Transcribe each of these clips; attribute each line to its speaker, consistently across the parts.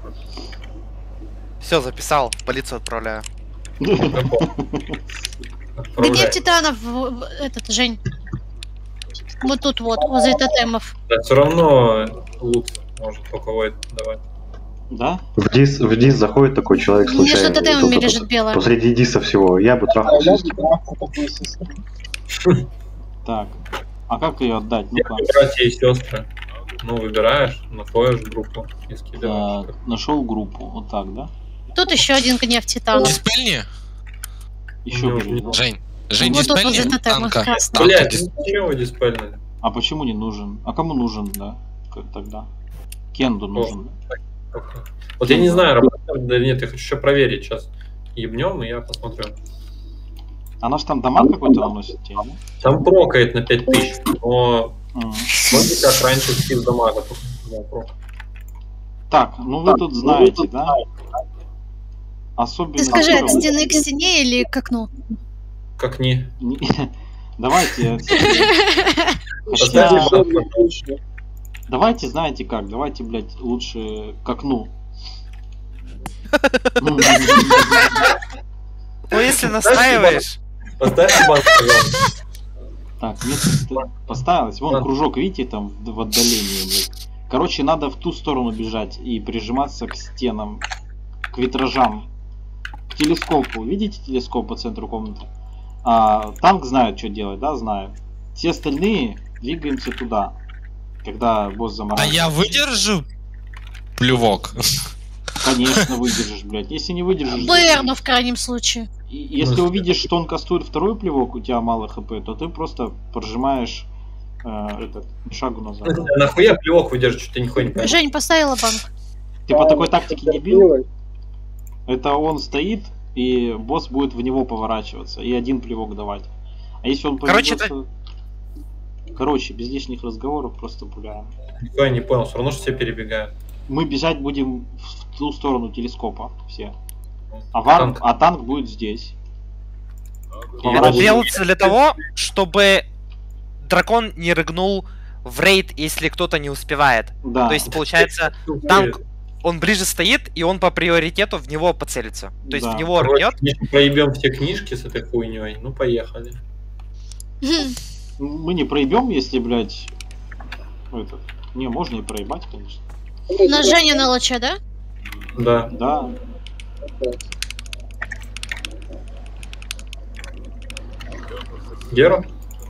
Speaker 1: Все, записал, в полицию отправляю.
Speaker 2: Где титанов, этот, Жень? Вот тут вот, возле тотемов.
Speaker 3: Да, все равно лут может только Void давать.
Speaker 4: Да?
Speaker 5: В дис заходит такой человек случайно.
Speaker 2: Между тотемами лежит белая.
Speaker 5: Посреди диса всего. Я бы трахался.
Speaker 4: Так. А как ее отдать? Ну-ка.
Speaker 3: Братья и сестры. Ну, выбираешь, находишь группу и скидываешь.
Speaker 4: Нашел группу. Вот так, да?
Speaker 2: Тут еще один гнев титанов.
Speaker 6: Диспельни?
Speaker 4: Еще говорю, да?
Speaker 6: Жень,
Speaker 2: Вот тут возле
Speaker 6: диспельни
Speaker 2: тотема
Speaker 6: танка.
Speaker 2: красный.
Speaker 3: Блять, зачем вы диспельнули?
Speaker 4: А почему не нужен? А кому нужен, да? Как тогда? Кенду нужен.
Speaker 3: Вот я не знаю, работает, да нет, я хочу еще проверить. Сейчас ебнем, и я посмотрю.
Speaker 4: Она ж там дамаг какой-то наносит тебе, да?
Speaker 3: Там прокает на 5000, но вроде как раньше скилл дамага.
Speaker 4: Так, ну вы тут знаете, да? Особенно...
Speaker 2: Ты скажи, от стены к стене или к окну?
Speaker 3: Как не.
Speaker 4: Давайте... Хотя... Давайте, знаете как, давайте, блядь, лучше к окну.
Speaker 1: Ну, если настаиваешь...
Speaker 3: Поставьте банк, пожалуйста.
Speaker 4: Так, место поставилось. Вон кружок, видите, там в отдалении, блядь. Короче, надо в ту сторону бежать и прижиматься к стенам, к витражам, к телескопу. Видите телескоп по центру комнаты? Танк знает, что делать, да, знает. Все остальные двигаемся туда, когда босс
Speaker 6: А
Speaker 4: замораживает.
Speaker 6: я выдержу плювок?
Speaker 4: Конечно, выдержишь, блядь. Если не выдержишь...
Speaker 2: Берну в крайнем случае.
Speaker 4: Если увидишь, что он кастует второй плевок, у тебя мало хп, то ты просто прожимаешь шагу назад.
Speaker 3: Нахуя плевок выдержишь, что ты нихуя не понимаешь?
Speaker 2: Жень, поставила банк.
Speaker 4: Ты по такой тактике не бил? Это он стоит, и босс будет в него поворачиваться и один плевок давать. А если он поведется... Короче, без лишних разговоров просто пуляем.
Speaker 3: Нихуя не понял, все равно что все перебегают.
Speaker 4: Мы бежать будем в ту сторону телескопа все. А танк будет здесь.
Speaker 1: Это делается для того, чтобы дракон не рыгнул в рейд, если кто-то не успевает.
Speaker 4: Да.
Speaker 1: То есть, получается, танк, он ближе стоит, и он по приоритету в него поцелится. То есть в него рвет.
Speaker 3: Если проебем все книжки с этой хуйней, ну поехали.
Speaker 4: Мы не проебем, если, блядь, этот... Не, можно и проебать, конечно.
Speaker 2: На Женя на луче, да?
Speaker 3: Да.
Speaker 4: Да.
Speaker 3: Гера?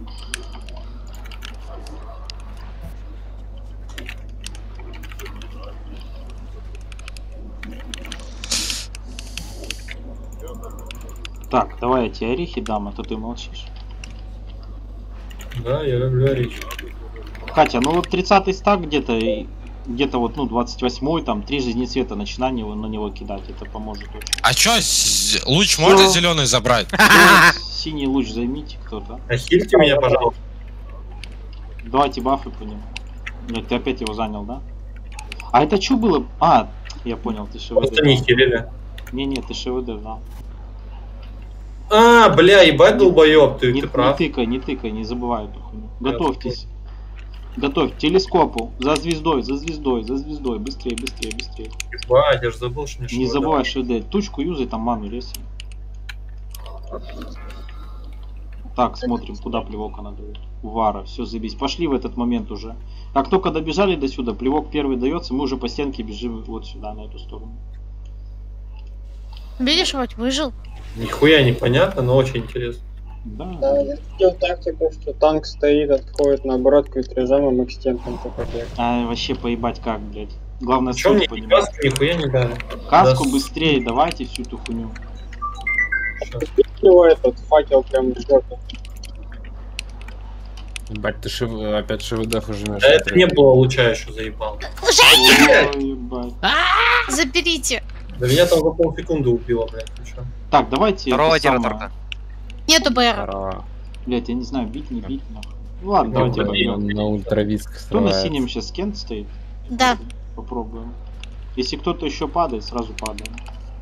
Speaker 4: Так, давай я тебе орехи дам, а то ты молчишь.
Speaker 3: Да, я люблю орехи.
Speaker 4: Катя, ну вот 30-й стак где-то вот, ну, 28-й, там, 3 жизни цвета начинания на него кидать, это поможет очень.
Speaker 6: А чё, луч можно зеленый забрать?
Speaker 4: Синий луч займите кто-то.
Speaker 3: Ахильте меня, пожалуйста.
Speaker 4: Давайте бафы по нему. Нет, ты опять его занял, да? А это что было? А, я понял, ты ШВД.
Speaker 3: Просто не хилили.
Speaker 4: Не, ты ШВД, да.
Speaker 3: А, бля, ебать долбоёб, ты прав.
Speaker 4: Не тыкай, не забывай эту хуйню. Готовьтесь. Готовь телескопу. За звездой, быстрее.
Speaker 3: Ебать, я же забыл, что мне
Speaker 4: Не забывай ШВД. Тучку юзай, там ману реси. Так, смотрим, куда плевок она дает. Вара, все, забись. Пошли в этот момент уже. Как только добежали до сюда, плевок первый дается, мы уже по стенке бежим вот сюда, на эту сторону.
Speaker 2: Видишь, вот выжил.
Speaker 3: Нихуя непонятно, но очень интересно.
Speaker 4: Да.
Speaker 7: Делал тактику, что танк стоит, отходит наоборот к витражам, и мы к стенкам только бегаем.
Speaker 4: А вообще поебать как, блядь. Главное,
Speaker 3: Чё мне
Speaker 4: понимать.
Speaker 3: каску нихуя не дали?
Speaker 4: Каску
Speaker 3: Да,
Speaker 4: быстрее давайте всю эту хуйню.
Speaker 7: Его этот факел прям в жопе.
Speaker 8: Ебать, ты опять ШВД жмешь.
Speaker 3: Да это не было луча еще, заебал.
Speaker 4: Ой, ебать.
Speaker 2: Заберите.
Speaker 3: Да меня там за полсекунды убило, блядь, ты чё?
Speaker 4: Так, давайте.
Speaker 1: Второго
Speaker 4: это самое.
Speaker 1: оператора.
Speaker 2: Нету БР.
Speaker 4: Блять, я не знаю, бить, не бить, нахуй. Ну ладно, давайте пойдем.
Speaker 8: На ультрависк
Speaker 4: Кто на синем сейчас Кент стоит?
Speaker 2: Да.
Speaker 4: Попробуем. Если кто-то еще падает, сразу падаем.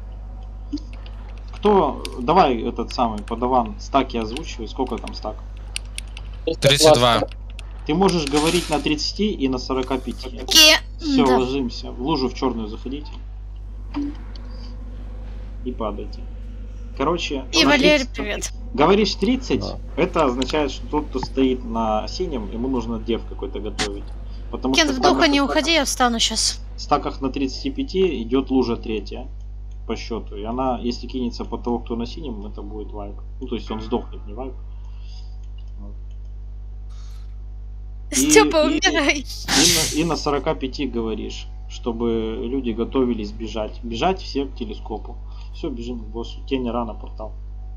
Speaker 4: Кто? Давай этот самый подаван стаки озвучивай. Сколько там стак?
Speaker 6: 32.
Speaker 4: Ты можешь говорить на 30 и на 45. Все,
Speaker 2: Да.
Speaker 4: ложимся. В лужу в черную заходите. И падайте. Короче...
Speaker 2: И
Speaker 4: на
Speaker 2: Валерий,
Speaker 4: 30.
Speaker 2: привет.
Speaker 4: Говоришь 30,
Speaker 8: Да.
Speaker 4: это означает, что тот, кто стоит на синем, ему нужно дев какой-то готовить. Потому
Speaker 2: Кен,
Speaker 4: что
Speaker 2: в духа
Speaker 4: стаках-
Speaker 2: не уходи, я встану сейчас.
Speaker 4: в стаках на 35 идет лужа третья по счету. И она, если кинется по того, кто на синем, это будет вайп. Ну, то есть он сдохнет, не вайп. Вот.
Speaker 2: Степа,
Speaker 4: и-
Speaker 2: умирай.
Speaker 4: И на 45 говоришь, чтобы люди готовились бежать. Бежать все к телескопу. Все, бежим к боссу. Тени рано, портал.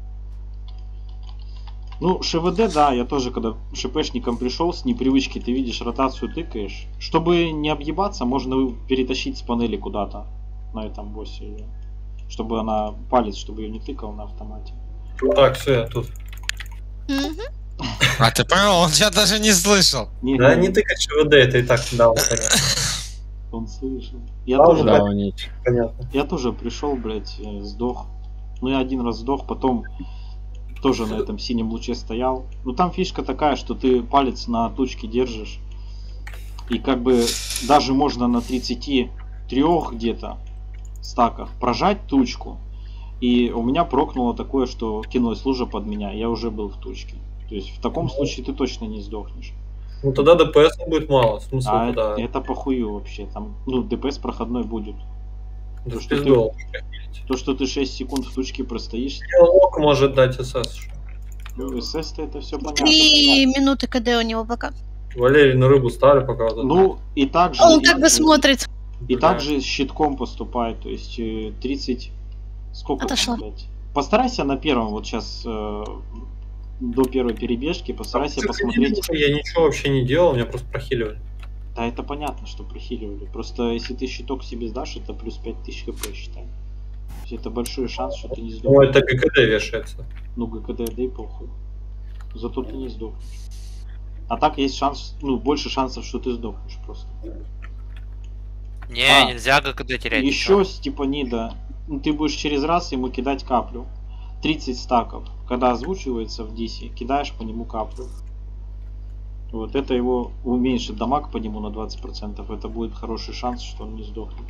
Speaker 4: Ну, ШВД, да, я тоже, когда ШПшником пришел, с непривычки ты видишь, ротацию тыкаешь. Чтобы не объебаться, можно перетащить с панели куда-то на этом боссе её. Чтобы она, палец, чтобы ее не тыкал на автомате.
Speaker 3: Так, все, я тут.
Speaker 2: Мгм.
Speaker 6: А ты понял, он тебя даже не слышал.
Speaker 4: Не,
Speaker 3: Да, не тыкать ШВД, это и так дало, понятно.
Speaker 4: он слышал. Я
Speaker 3: Да,
Speaker 4: тоже,
Speaker 3: да.
Speaker 8: Да, унить.
Speaker 3: Понятно.
Speaker 4: я тоже пришел, блять, сдох. Ну, я один раз сдох, потом тоже на этом синем луче стоял. Ну, там фишка такая, что ты палец на тучке держишь. И как бы даже можно на 33 где-то стаках прожать тучку. И у меня прокнуло такое, что кинулась лужа под меня, я уже был в тучке. То есть в таком случае ты точно не сдохнешь.
Speaker 3: Ну тогда ДПС будет мало, смысл
Speaker 4: А
Speaker 3: туда.
Speaker 4: это похую вообще. Там, ну, ДПС проходной будет.
Speaker 3: Да,
Speaker 4: что
Speaker 3: пиздол.
Speaker 4: То, что ты 6 секунд в тучке простоишь,
Speaker 3: Диалог может дать СС.
Speaker 4: ну, СС-то это все понятно.
Speaker 2: 3 минуты КД у него пока.
Speaker 3: Валерий на рыбу старый пока вот.
Speaker 4: Ну, и также...
Speaker 2: Он как бы смотрит.
Speaker 4: И также с щитком поступает, то есть 30... Сколько
Speaker 2: Отошла.
Speaker 4: там, блядь? Постарайся на первом, вот сейчас до первой перебежки, постарайся посмотреть.
Speaker 3: Я ничего вообще не делал, меня просто прохиливали.
Speaker 4: Да, это понятно, что прохиливали. Просто если ты щиток себе сдашь, это плюс 5000 хп, считай. То есть это большой шанс, что ты не
Speaker 3: Ну
Speaker 4: сдохнешь.
Speaker 3: это ГКД вешается.
Speaker 4: Ну, ГКД, да и похуй. Зато ты не сдохнешь. А так есть шанс, ну, больше шансов, что ты сдохнешь просто.
Speaker 1: Не,
Speaker 4: А,
Speaker 1: нельзя ГКД терять.
Speaker 4: Еще Степанида, ну, ты будешь через раз ему кидать каплю. 30 стаков. Когда озвучивается в дисе, кидаешь по нему каплю. Вот это его уменьшит дамаг по нему на 20%. Это будет хороший шанс, что он не сдохнет.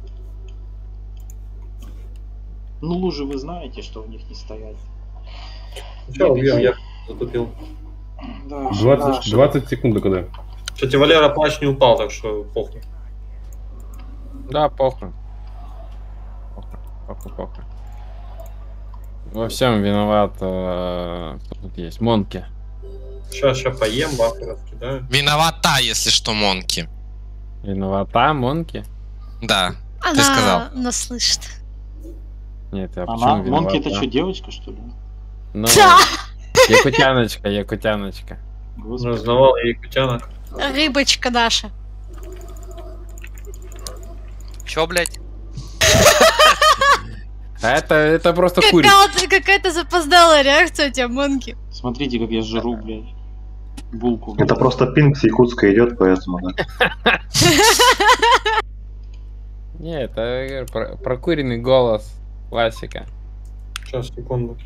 Speaker 4: Ну, лужи вы знаете, что в них не стоять.
Speaker 3: Все, убьем, я затупил.
Speaker 4: Да,
Speaker 8: 20 секунд до КД.
Speaker 3: Кстати, Валера плащ не упал, так что похуй.
Speaker 8: Да, похуй. Похуй. Во всем виноват, кто тут есть, Монки.
Speaker 3: Сейчас поем, бафы раскидаю.
Speaker 6: Виновата, если что, Монки.
Speaker 8: Виновата, Монки?
Speaker 6: Да. Ты
Speaker 2: Она
Speaker 6: сказал.
Speaker 2: нас слышит.
Speaker 8: Нет, я
Speaker 4: Она,
Speaker 8: почему виновата?
Speaker 4: Монки это что, девочка, что ли?
Speaker 8: Ну,
Speaker 2: Да!
Speaker 8: якутяночка.
Speaker 4: Господи.
Speaker 3: Узнавал я якутянок.
Speaker 2: Рыбочка наша.
Speaker 1: Чё, блядь?
Speaker 8: А это просто курица.
Speaker 2: Какая-то запоздалая реакция у тебя, Монки.
Speaker 4: Смотрите, как я жру, блядь. Булку.
Speaker 5: Это просто пинг с Якутска идет, поэтому да.
Speaker 8: Не, это прокуренный голос. Классика.
Speaker 3: Сейчас, секунду.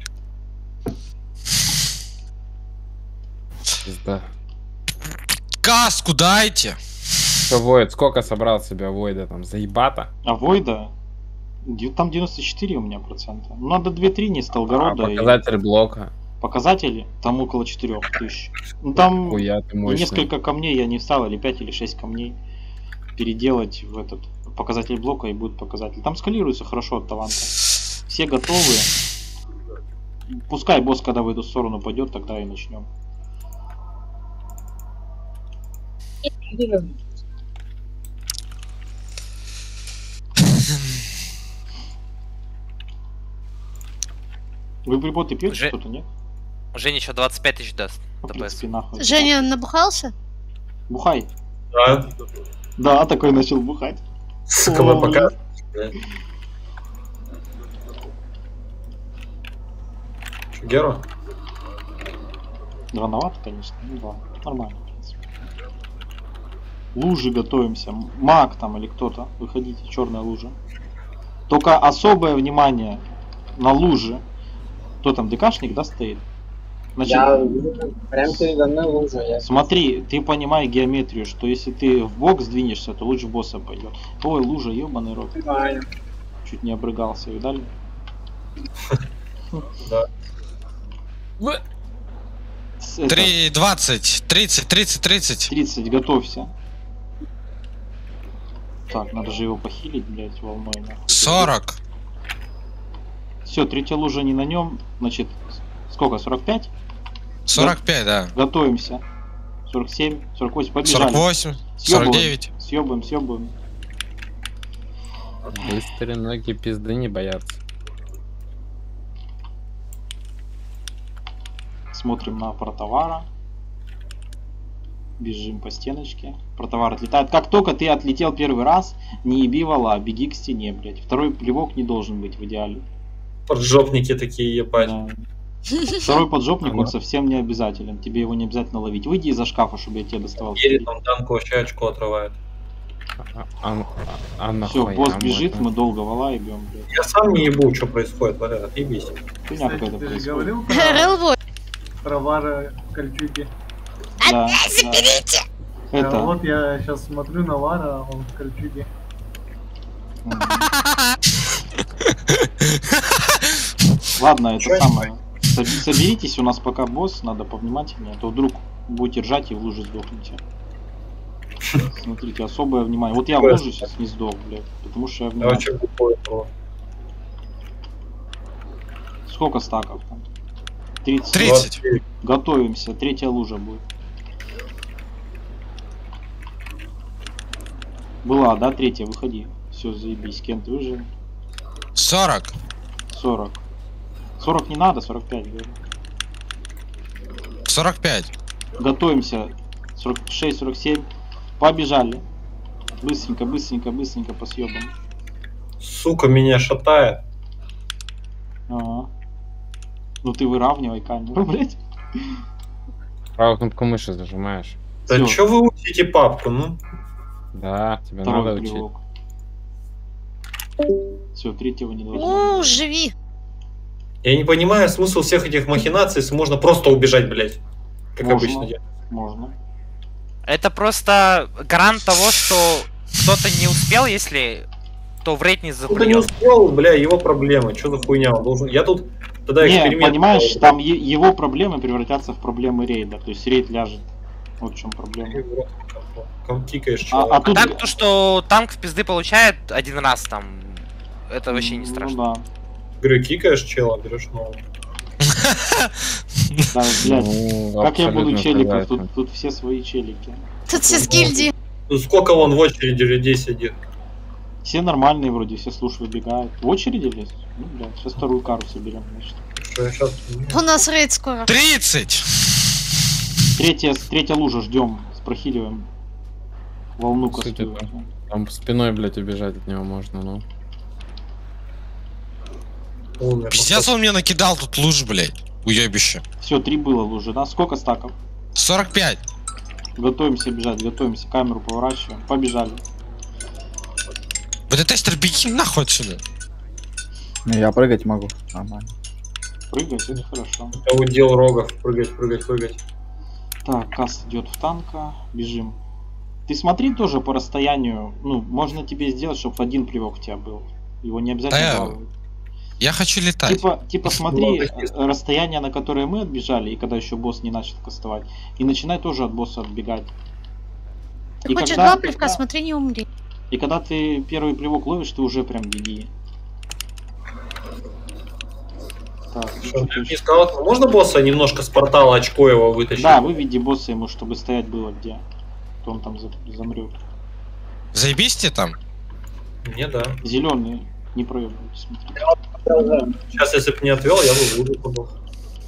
Speaker 8: Пизда.
Speaker 6: Каску дайте.
Speaker 8: Что, Войд, сколько собрал себя Войда там? Заебата?
Speaker 4: А Войда? Там 94 у меня процента. Ну, надо 2-3 не
Speaker 8: А
Speaker 4: Сталгорода.
Speaker 8: показатель блока?
Speaker 4: Показатели? Там около 4000. Ну, там
Speaker 8: Хуя ты мощный.
Speaker 4: несколько камней я не встал, или 5 или 6 камней переделать в этот показатель блока, и будет показатель. Там скалируется хорошо от таланта. Все готовы. Пускай босс, когда в эту сторону пойдет, тогда и начнем. Вы приботы пьете
Speaker 1: Же-
Speaker 4: что-то, нет?
Speaker 1: Женя еще 25 тысяч даст.
Speaker 4: Ну, в
Speaker 1: ДПС.
Speaker 4: принципе, нахуй.
Speaker 2: Женя набухался?
Speaker 4: Бухай.
Speaker 3: Да,
Speaker 4: Да, такой начал бухать.
Speaker 3: сука,
Speaker 4: О,
Speaker 3: вы пока. Че, Гера?
Speaker 4: Рановато, конечно. Ну да, нормально, в принципе. Лужи готовимся. Маг там или кто-то. Выходите, черная лужа. Только особое внимание на лужи. Кто там, ДКшник, да, стоит? Значит,
Speaker 7: Прям передо мной лужа. Я
Speaker 4: смотри, ты понимай геометрию, что если ты в бок сдвинешься, то лучше в босса пойдет. Ой, лужа, ебаный рот.
Speaker 7: понимаю.
Speaker 4: Чуть не обрыгался, видали?
Speaker 3: Да.
Speaker 6: 3, 20, 30, 30, 30.
Speaker 4: 30, готовься. Так, надо же его похилить, блять, волной.
Speaker 6: 40.
Speaker 4: Все, третья лужа не на нем. Значит, сколько? 45?
Speaker 6: 45, да.
Speaker 4: Готовимся. 47, 48, побежали.
Speaker 6: 48, 49.
Speaker 4: Съебываем, съебываем.
Speaker 8: Быстрые ноги пизды не боятся.
Speaker 4: Смотрим на протовара. Бежим по стеночке. Протовар отлетает. Как только ты отлетел первый раз, не еби вала, беги к стене, блядь. Второй плевок не должен быть в идеале.
Speaker 3: Поджопники такие, ебать.
Speaker 4: Да. Второй поджопник, он совсем не обязателен. Тебе его не обязательно ловить. Выйди из-за шкафа, чтобы я тебя доставал.
Speaker 3: Или там танк вообще очко отрывает.
Speaker 4: Все, босс бежит, мы долго вала ебем, блядь.
Speaker 3: Я сам не ебу, что происходит, Валера, отъебись.
Speaker 4: Хуйня какая-то
Speaker 9: Ты же
Speaker 4: происходит.
Speaker 9: говорил
Speaker 2: Релвой.
Speaker 9: про Вара кольчуги.
Speaker 4: Да,
Speaker 2: Заберите!
Speaker 4: да. Это...
Speaker 9: Вот я сейчас смотрю на Вара, а он в кольчуге.
Speaker 4: Ладно, это самое. Соберитесь, у нас пока босс, надо повнимательнее, а то вдруг будете ржать и в луже сдохнете. Смотрите, особое внимание. Вот я в луже сейчас не сдох, блядь, потому что я внимательный. Сколько стаков там? 30.
Speaker 6: 30.
Speaker 4: Готовимся, третья лужа будет. Была, да, третья, выходи. Все, заебись, Кент выжил.
Speaker 6: 40.
Speaker 4: 40. 40 не надо, 45 говорю.
Speaker 6: 45.
Speaker 4: Готовимся. 46, 47. Побежали. Быстренько, быстренько, быстренько по съебам.
Speaker 3: Сука, меня шатает.
Speaker 4: Ага. Ну ты выравнивай камеру, блять.
Speaker 8: Правую кнопку мыши зажимаешь.
Speaker 3: Да
Speaker 4: Всё.
Speaker 3: чё вы учите папку, ну?
Speaker 8: Да, тебе
Speaker 4: Второй
Speaker 8: надо учить.
Speaker 4: плевок. Все, третьего не должно.
Speaker 2: Живи.
Speaker 3: Я не понимаю смысл всех этих махинаций, если можно просто убежать, блять. Как
Speaker 4: Можно.
Speaker 3: обычно делать.
Speaker 4: Можно.
Speaker 1: Это просто гарант того, что кто-то не успел, если то в рейд не
Speaker 3: Кто-то не
Speaker 1: запрыгнул.
Speaker 3: успел, бля, его проблемы. Что за хуйня? Он должен... Я тут тогда
Speaker 4: Не,
Speaker 3: эксперимент...
Speaker 4: понимаешь, там его проблемы превратятся в проблемы рейда. То есть рейд ляжет. Вот в чем проблема.
Speaker 3: Кикаешь,
Speaker 4: А тут...
Speaker 1: Так, то, что танк в пизды получает один раз там, это вообще не страшно.
Speaker 4: Ну да.
Speaker 3: Говорю, кикаешь чела, берешь нового.
Speaker 4: Да, блядь.
Speaker 8: Ну,
Speaker 4: Как я буду
Speaker 8: абсолютно
Speaker 4: челиков?
Speaker 8: согласен.
Speaker 4: Тут все свои челики.
Speaker 2: Тут все с гильдии.
Speaker 3: Ну сколько вон в очереди людей сидит?
Speaker 4: Все нормальные вроде, все слуш выбегают. В очереди лезть? Ну, блядь, сейчас вторую кару соберем, значит.
Speaker 3: Что я сейчас...
Speaker 2: У нас рейд скоро.
Speaker 6: 30.
Speaker 4: Третья лужа, ждем, спрохиливаем. Волну
Speaker 8: Суть
Speaker 4: кастую.
Speaker 8: это. Там спиной, блядь, убежать от него можно, ну.
Speaker 6: Пиздец, он мне накидал тут луж, блядь. Уебище.
Speaker 4: Все, 3 было лужи, да? Сколько стаков?
Speaker 6: 45.
Speaker 4: Готовимся бежать, готовимся, камеру поворачиваем. Побежали.
Speaker 6: БД-тестер, беги нахуй отсюда.
Speaker 10: Не, я прыгать могу. Нормально.
Speaker 4: Прыгать, это хорошо.
Speaker 3: Это удел рогов. Прыгать, прыгать, прыгать.
Speaker 4: Так, Кас идет в танка. Бежим. Ты смотри тоже по расстоянию. Ну, можно тебе сделать, чтобы в один плевок у тебя был. Его не обязательно баловать.
Speaker 6: Я хочу летать.
Speaker 4: Типа смотри расстояние, на которое мы отбежали, и когда еще босс не начал кастовать. И начинай тоже от босса отбегать.
Speaker 2: Ты
Speaker 4: И
Speaker 2: хочешь
Speaker 4: когда-
Speaker 2: два плевка, смотри, не умри.
Speaker 4: И когда ты первый плевок ловишь, ты уже прям беги. Так,
Speaker 3: Что, не сказал, можно босса немножко с портала очко его вытащить?
Speaker 4: да, выведи босса ему, чтобы стоять было где. То он там замрет.
Speaker 6: Заебись тебе там?
Speaker 3: Не, да.
Speaker 4: Зеленый, не проебывайте, смотри.
Speaker 3: Сейчас, если бы не отвел, я бы в лужу был.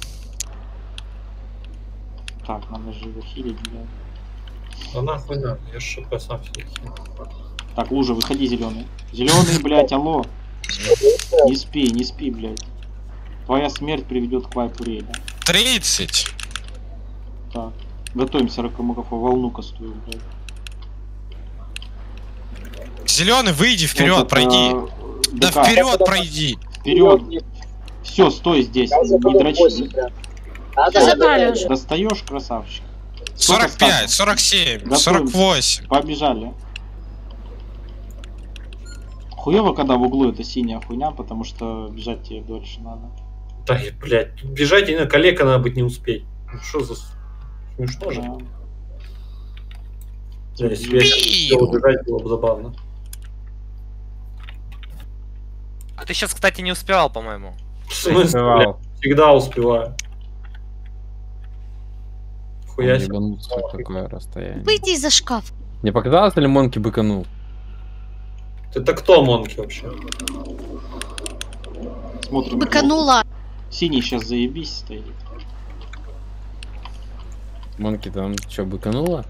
Speaker 4: Так, надо же его хилить, блядь.
Speaker 3: Да нахуй надо, я ж ШП сам себе хилю.
Speaker 4: Так, лужа, выходи, зеленый. Зеленый, блядь, алло. Не спи, блядь. Твоя смерть приведет к вайпу рейда.
Speaker 6: 30.
Speaker 4: Так, готовимся, Ракомакафа, волну кастую, блядь.
Speaker 6: Зеленый, выйди вперед,
Speaker 4: Этот,
Speaker 6: пройди. Да
Speaker 4: ДК.
Speaker 6: вперед пройди.
Speaker 4: Вперед. Все, стой здесь, не дрочи.
Speaker 2: Забрали уже.
Speaker 4: Достаешь, красавчик. Сколько
Speaker 6: 45,
Speaker 4: стаков?
Speaker 6: 47,
Speaker 4: Готовимся.
Speaker 6: 48.
Speaker 4: Побежали. Хуево, когда в углу это синяя хуйня, потому что бежать тебе дольше надо.
Speaker 3: Да, блядь, бежать и на коллега надо быть не успеть. Ну, что за... Смешно же.
Speaker 4: Да.
Speaker 3: Если я убежать, было бы забавно.
Speaker 1: А ты сейчас, кстати, не успевал, по-моему.
Speaker 3: В смысле,
Speaker 8: Успевал.
Speaker 3: блядь? Всегда успеваю. Хуя себе.
Speaker 8: Ебануться такое расстояние.
Speaker 2: Выйди из-за шкафа.
Speaker 8: Не показалось ли Монки быканул?
Speaker 3: Это кто Монки вообще?
Speaker 4: Смотрим.
Speaker 2: Быканула.
Speaker 4: Синий сейчас заебись стоит.
Speaker 8: Монки там что, быкануло?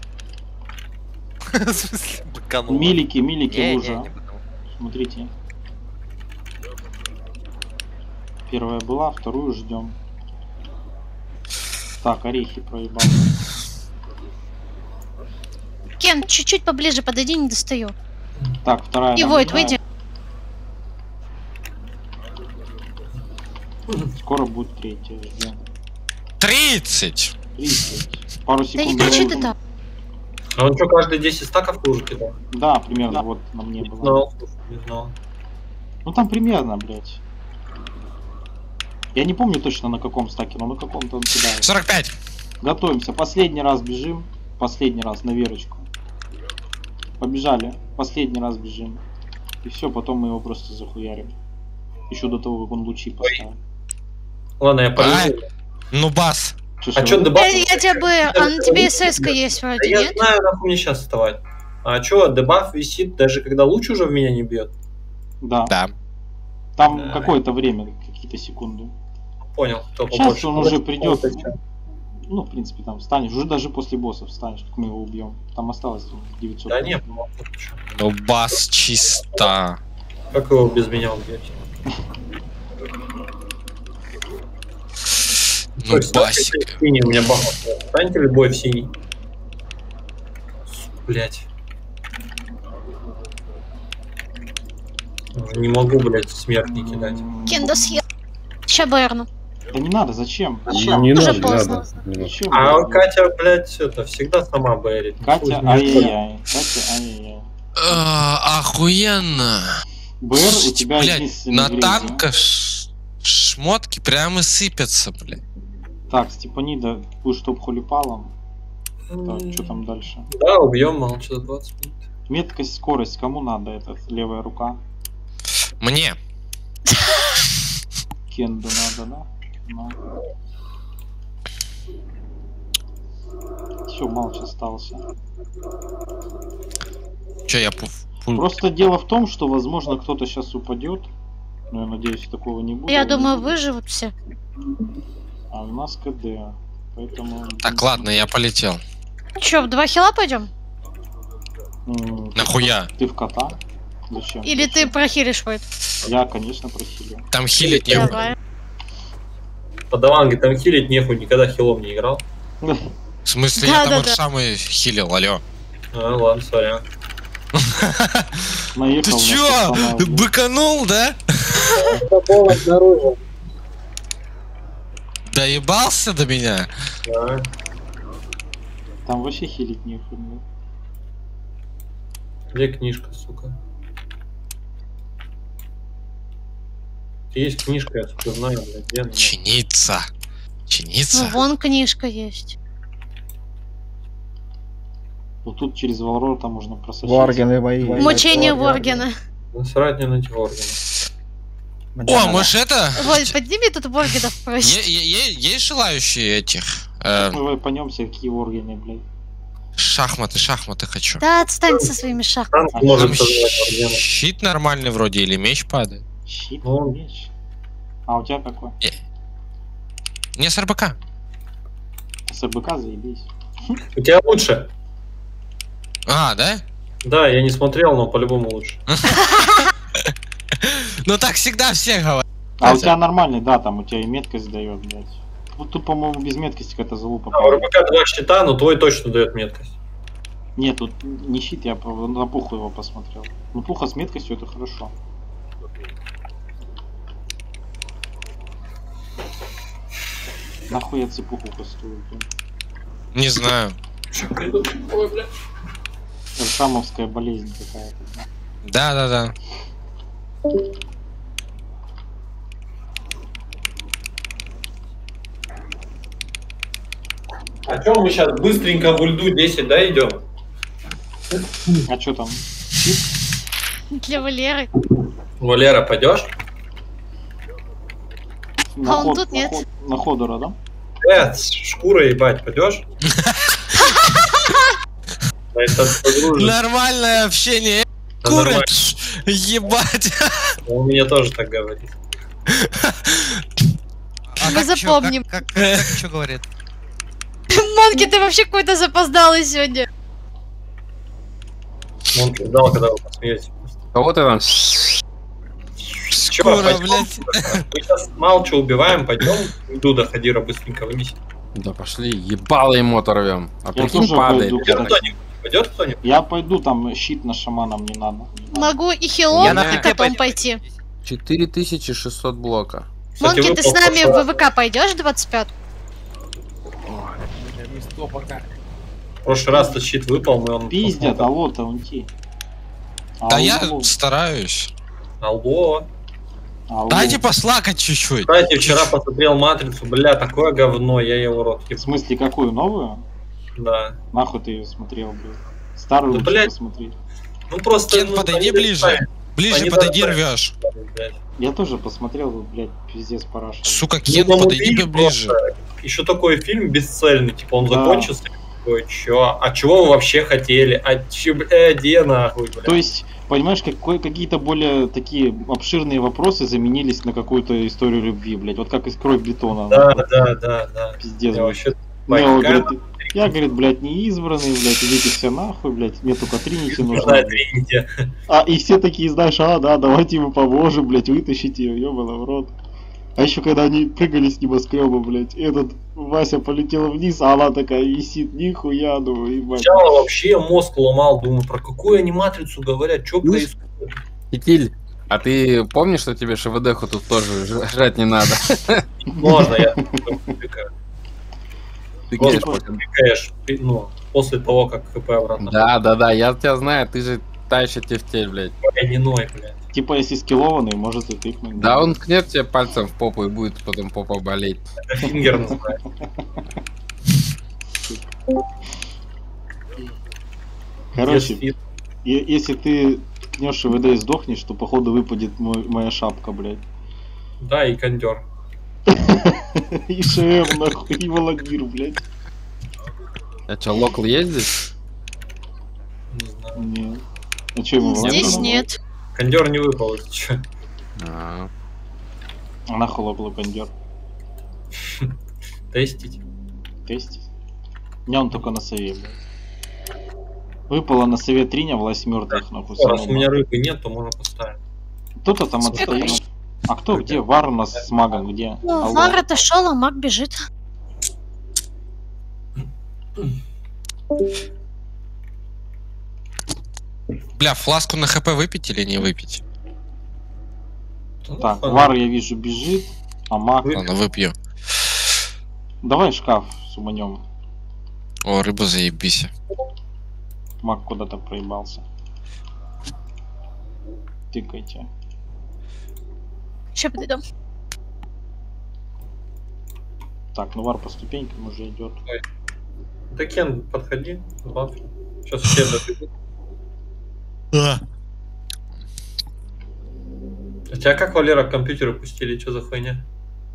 Speaker 1: В смысле, быкануло?
Speaker 4: Милики,
Speaker 1: Не, не
Speaker 4: лужа.
Speaker 1: быкануло.
Speaker 4: Смотрите. Первая была, вторую ждем. Так, орехи проебал.
Speaker 2: Кен, чуть-чуть поближе подойди, не достаю.
Speaker 4: Так, вторая.
Speaker 2: И Войд,
Speaker 4: набегает.
Speaker 2: выйди.
Speaker 4: Скоро будет третья, ждем.
Speaker 6: 30!
Speaker 4: 30. Пару
Speaker 2: Да
Speaker 4: секунд.
Speaker 2: не кричи ты так.
Speaker 3: А он что, каждые 10 стаков лужу кидал?
Speaker 4: Да, примерно вот на мне
Speaker 3: Не
Speaker 4: было.
Speaker 3: знал, слушай, не знал.
Speaker 4: Ну там примерно, блядь. Я не помню точно на каком стаке, но на каком-то он кидает.
Speaker 6: 45!
Speaker 4: Готовимся. Последний раз бежим. Последний раз на Верочку. Побежали. Последний раз бежим. И все, потом мы его просто захуярим. Еще до того, как он лучи поставит.
Speaker 3: Ладно, я
Speaker 6: Ай,
Speaker 3: полезу.
Speaker 6: ну бас!
Speaker 3: А чё, дебаф?
Speaker 2: Я тебя бы... А на тебе СС-ка есть
Speaker 3: Да
Speaker 2: вроде,
Speaker 3: я
Speaker 2: нет?
Speaker 3: знаю, нахуй мне сейчас вставать. А чё, дебаф висит, даже когда луч уже в меня не бьет?
Speaker 4: Да.
Speaker 6: Да.
Speaker 4: Там
Speaker 3: Да.
Speaker 4: какое-то время, какие-то секунды.
Speaker 3: Понял, кто
Speaker 4: Сейчас
Speaker 3: побольше.
Speaker 4: он уже придет. Ну, в принципе, там встанешь. Уже даже после босса встанешь, как мы его убьем. Там осталось 900.
Speaker 3: Да не,
Speaker 6: Ну бас чисто.
Speaker 3: как его без меня убьете?
Speaker 6: Ну басик.
Speaker 3: Синий у меня баф. Станьте любой в синий. Блять. Не могу, блять, смерть не кидать.
Speaker 2: Кен, съел. Ща Берну.
Speaker 4: Да не надо, зачем?
Speaker 8: Не
Speaker 2: Уже
Speaker 8: надо, не
Speaker 2: поздно.
Speaker 8: надо. Не надо.
Speaker 4: Зачем?
Speaker 3: А
Speaker 4: блядь?
Speaker 3: Катя, блять, это всегда сама бэрит.
Speaker 4: Катя, ай-яй-яй. Катя, ай-яй-яй.
Speaker 6: Охуенно.
Speaker 4: БР у тебя
Speaker 6: Блять,
Speaker 4: единственный
Speaker 6: на
Speaker 4: грейд,
Speaker 6: танка шмотки прямо сыпятся, блядь.
Speaker 4: Так, Степанида, будешь топ-хулипалом. Так, что там дальше?
Speaker 3: Да, убьем, молча за 20 минут.
Speaker 4: Меткость, скорость, кому надо? Это левая рука.
Speaker 6: Мне.
Speaker 4: Кенду надо, да? Ну. Все, молча остался.
Speaker 6: Че, я
Speaker 4: Просто дело в том, что, возможно, кто-то сейчас упадет. Но я надеюсь, такого не будет.
Speaker 2: Я думаю, выживут все.
Speaker 4: А у нас КД. Поэтому...
Speaker 6: Так, ладно, я полетел.
Speaker 2: Че, в 2 хила пойдем?
Speaker 6: Нахуя?
Speaker 4: Ты в кота? Зачем?
Speaker 2: Или ты прохилишь, Войд?
Speaker 4: Я, конечно, просилю.
Speaker 6: Там хилить не
Speaker 2: Давай.
Speaker 3: Подаванги, там хилить нехуй, никогда хилом не играл.
Speaker 6: В смысле,
Speaker 2: Да,
Speaker 6: я там
Speaker 2: да,
Speaker 6: вот
Speaker 2: да.
Speaker 6: самый хилил, алё.
Speaker 3: А, ладно, сорян.
Speaker 4: Наехал
Speaker 6: Ты
Speaker 4: на
Speaker 6: чё?
Speaker 4: персонажа.
Speaker 6: Быканул, да?
Speaker 7: Пол обнаружил.
Speaker 6: Доебался до меня?
Speaker 3: Да.
Speaker 4: Там вообще хилить нехуй. нет.
Speaker 3: Где книжка, сука? Есть книжка, я сука знаю, блядь, где она?
Speaker 6: Чиниться.
Speaker 2: Ну,
Speaker 6: Чиниться?
Speaker 2: вон книжка есть.
Speaker 4: Вот тут через Валрота можно просочиться.
Speaker 10: Воргены мои.
Speaker 2: Мучение Воргена.
Speaker 3: Насрать мне на эти органы.
Speaker 6: О, может это?
Speaker 2: Войд, подними тут Воргенов просит.
Speaker 6: Есть желающие этих?
Speaker 4: Мы поймемся, какие Воргены, блядь.
Speaker 6: Шахматы хочу.
Speaker 2: Да, отстань со своими шахматами.
Speaker 3: Танк может
Speaker 6: Там
Speaker 3: создавать органы.
Speaker 6: щит нормальный вроде или меч падает?
Speaker 4: Щит,
Speaker 3: Ну.
Speaker 4: меч. А у тебя какой?
Speaker 6: Не с РБК.
Speaker 4: С РБК заебись.
Speaker 3: У тебя лучше.
Speaker 6: А, да?
Speaker 3: Да, я не смотрел, но по-любому лучше.
Speaker 6: Ну так всегда все говорят.
Speaker 4: А у тебя нормальный, да, там у тебя и меткость дает, блядь. Вот тут, по-моему, без меткости какая-то залупа.
Speaker 3: А, у РБК 2 щита, но твой точно дает меткость.
Speaker 4: Нет, тут не щит, я на пуху его посмотрел. Ну пуха с меткостью это хорошо. Нахуй я цепуху кастую, блин.
Speaker 6: Не знаю.
Speaker 3: Ой, бля.
Speaker 4: Шамовская болезнь какая-то.
Speaker 6: Да.
Speaker 3: А чё мы сейчас быстренько в ульду 10, да, идем?
Speaker 4: А что там?
Speaker 2: Для Валеры.
Speaker 3: Валера, пойдешь?
Speaker 4: На
Speaker 2: он тут нет.
Speaker 4: На Ходора, да?
Speaker 3: Шкура ебать, пойдешь?
Speaker 6: Нормальное общение. Куры, ебать.
Speaker 3: Он мне тоже так говорит.
Speaker 2: Мы запомним.
Speaker 1: Как что говорит?
Speaker 2: Монки, ты вообще какой-то запоздалый сегодня.
Speaker 3: Он ждал, когда вы посмеетесь.
Speaker 8: Кого ты там?
Speaker 6: Шкура, блядь.
Speaker 3: Мы сейчас мало что убиваем, пойдем. Иду до Хадира быстренько вынесем.
Speaker 8: Да пошли, ебало ему оторвем. А
Speaker 4: Я
Speaker 8: прикинь,
Speaker 4: тоже
Speaker 8: падает.
Speaker 4: пойду.
Speaker 3: Пойдет кто-нибудь?
Speaker 4: Я пойду, там щит на шамана мне надо.
Speaker 2: Могу и хилом,
Speaker 1: Я на
Speaker 2: и
Speaker 1: хп
Speaker 2: котом пойти.
Speaker 8: 4600 блока.
Speaker 3: Кстати,
Speaker 2: Монки, ты с
Speaker 3: выпал
Speaker 2: нами
Speaker 3: прошлый
Speaker 2: в ВВК пойдешь 25?
Speaker 3: В прошлый раз-то щит выпал, мы он...
Speaker 4: Пиздят, алло, таунти.
Speaker 6: Да я стараюсь.
Speaker 3: Алло.
Speaker 6: Дайте послакать чуть-чуть.
Speaker 3: Кстати, вчера посмотрел Матрицу, бля, такое говно, я его рот
Speaker 4: В смысле, какую, новую?
Speaker 3: Да.
Speaker 4: Нахуй ты ее смотрел, блядь? Старую
Speaker 3: Ну,
Speaker 4: лучше
Speaker 3: блядь.
Speaker 4: посмотри.
Speaker 3: Ну просто...
Speaker 6: Кен,
Speaker 3: ну,
Speaker 6: подойди
Speaker 3: они
Speaker 6: ближе.
Speaker 3: достали,
Speaker 6: Ближе
Speaker 3: они
Speaker 6: подойди,
Speaker 3: достали,
Speaker 6: рвешь.
Speaker 3: блядь.
Speaker 4: Я тоже посмотрел, блядь, пиздец параша.
Speaker 6: Сука,
Speaker 3: Ну,
Speaker 6: Кен,
Speaker 3: там
Speaker 6: подойди
Speaker 3: убили
Speaker 6: поближе.
Speaker 3: просто. Еще такой фильм бесцельный, типа он
Speaker 4: Да.
Speaker 3: закончился, такой, чё? А чего вы вообще хотели? А чё, бля, где нахуй, бля?
Speaker 4: То есть, понимаешь, какие-то более такие обширные вопросы заменились на какую-то историю любви, блядь. Вот как из «Кровь бетона».
Speaker 3: Да,
Speaker 4: нахуй.
Speaker 3: да.
Speaker 4: Пиздец,
Speaker 3: Я
Speaker 4: блядь.
Speaker 3: вообще...
Speaker 4: Нео
Speaker 3: Байкар,
Speaker 4: говорит, я, говорит, блядь, не избранный, блядь, идите все нахуй, блядь, мне только Тринити нужно.
Speaker 3: нужна Тринити.
Speaker 4: А, и все такие, знаешь, да, давайте ему поможем, блядь, вытащите ее, ёбаный в рот. А еще когда они прыгали с небоскреба, блядь, этот Вася полетел вниз, а она такая висит, нихуя, думаю, ебать.
Speaker 3: Сначала вообще мозг ломал, думаю, про какую они матрицу говорят, что происходит?
Speaker 8: Китиль, а ты помнишь, что тебе ШВД-ху тут тоже жрать не надо?
Speaker 3: Можно, я
Speaker 8: Ты
Speaker 3: тыкаешь, ну, после того, как ХП обратно.
Speaker 8: Да, я тебя знаю, ты же та еще тефтель, блядь.
Speaker 3: Я не ной, блядь.
Speaker 4: Типа, если скиллованный, может и тыкнуть.
Speaker 8: Да, он ткнет тебе пальцем в попу и будет потом попа болеть.
Speaker 3: Это фингер называется.
Speaker 4: Короче,
Speaker 3: Yes,
Speaker 4: если ты ткнешь ШВД и сдохнешь, то походу выпадет моя шапка, блядь.
Speaker 3: Да, и кондер.
Speaker 4: И ШМ, нахуй, и Володир, блядь.
Speaker 8: А что, локал есть здесь?
Speaker 3: Не знаю.
Speaker 4: Нет. А что ему
Speaker 2: Здесь
Speaker 4: Володир?
Speaker 2: нет.
Speaker 3: Кондер не выпал, если чё.
Speaker 8: А,
Speaker 4: А нахуй лопло кондер.
Speaker 3: Тестить.
Speaker 4: Тестить. Не, он только на сове, блядь. Выпало на сове Триня, власть мертвых, нахуй.
Speaker 3: Раз у меня рыбы нет, то можно поставить.
Speaker 4: Кто-то там отстоит. А кто где? Вар у нас с магом где?
Speaker 2: Ну,
Speaker 4: Алло.
Speaker 2: Вар отошел, а маг бежит.
Speaker 6: Бля, фласку на ХП выпить или не выпить?
Speaker 4: Так, Вар, я вижу, бежит, а маг...
Speaker 6: Ладно, выпью.
Speaker 4: Давай шкаф суманем.
Speaker 6: О, рыба заебись.
Speaker 4: Маг куда-то проебался. Тыкайте.
Speaker 2: Сейчас подойдем.
Speaker 4: Так, ну Вар по ступенькам уже идет.
Speaker 3: Да, Кен, подходи, баф. Сейчас все допьют. А тебя как, Валера, компьютеры пустили? Что за хуйня?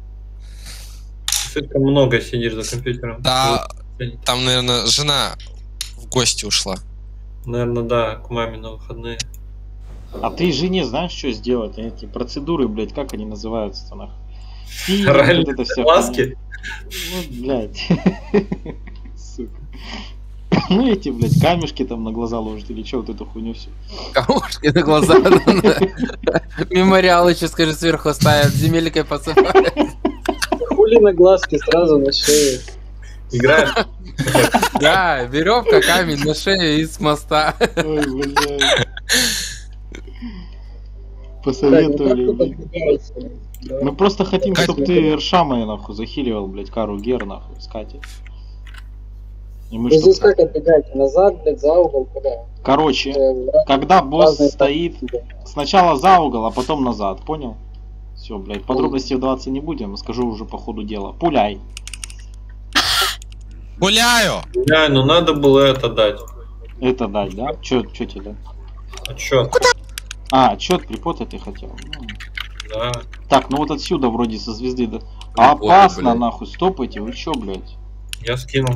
Speaker 3: Ты слишком много сидишь за компьютером.
Speaker 6: Да, там, наверное, жена в гости ушла.
Speaker 3: Наверное, да, к маме на выходные.
Speaker 4: А ты жене знаешь, что сделать? Эти процедуры, блядь, как они называются-то нахуй?
Speaker 3: Оральные
Speaker 4: вот это вся
Speaker 3: ласки?
Speaker 4: хуйня. Ну, блядь. Сука. Ну эти, блядь, камешки там на глаза ложат или что вот эту хуйню все.
Speaker 8: камушки на глаза. Мемориал еще, скажи, сверху ставят, земелькой посыпают.
Speaker 7: Хули на глазки сразу на шею.
Speaker 3: Играем?
Speaker 8: Да, веревка, камень на шею и с моста.
Speaker 4: Ой, блядь. Посоветовали, блядь. Мы просто хотим, чтобы ты Эршама нахуй захиливал, блядь, Кару Гер нахуй, с Катей. И мы
Speaker 7: Вы здесь
Speaker 4: что-то-
Speaker 7: как отбегаете? Назад, блядь, за угол, куда?
Speaker 4: Короче,
Speaker 7: Э,
Speaker 4: когда босс
Speaker 7: разные
Speaker 4: стоит
Speaker 7: тактики.
Speaker 4: сначала за угол, а потом назад, понял? Все, блядь, подробности вдаваться не будем, скажу уже по ходу дела. Пуляй.
Speaker 6: Гуляю!
Speaker 3: Бля, ну надо было это дать.
Speaker 4: Это дать, да? Чё тебе дать?
Speaker 3: Отчет.
Speaker 4: А, отчет припота ты хотел. Ну.
Speaker 3: Да.
Speaker 4: Так, ну вот отсюда вроде со звезды. Да.
Speaker 8: Припоты,
Speaker 4: Опасно,
Speaker 8: блядь.
Speaker 4: нахуй, стопайте, вы чё, блядь?
Speaker 3: Я скинул.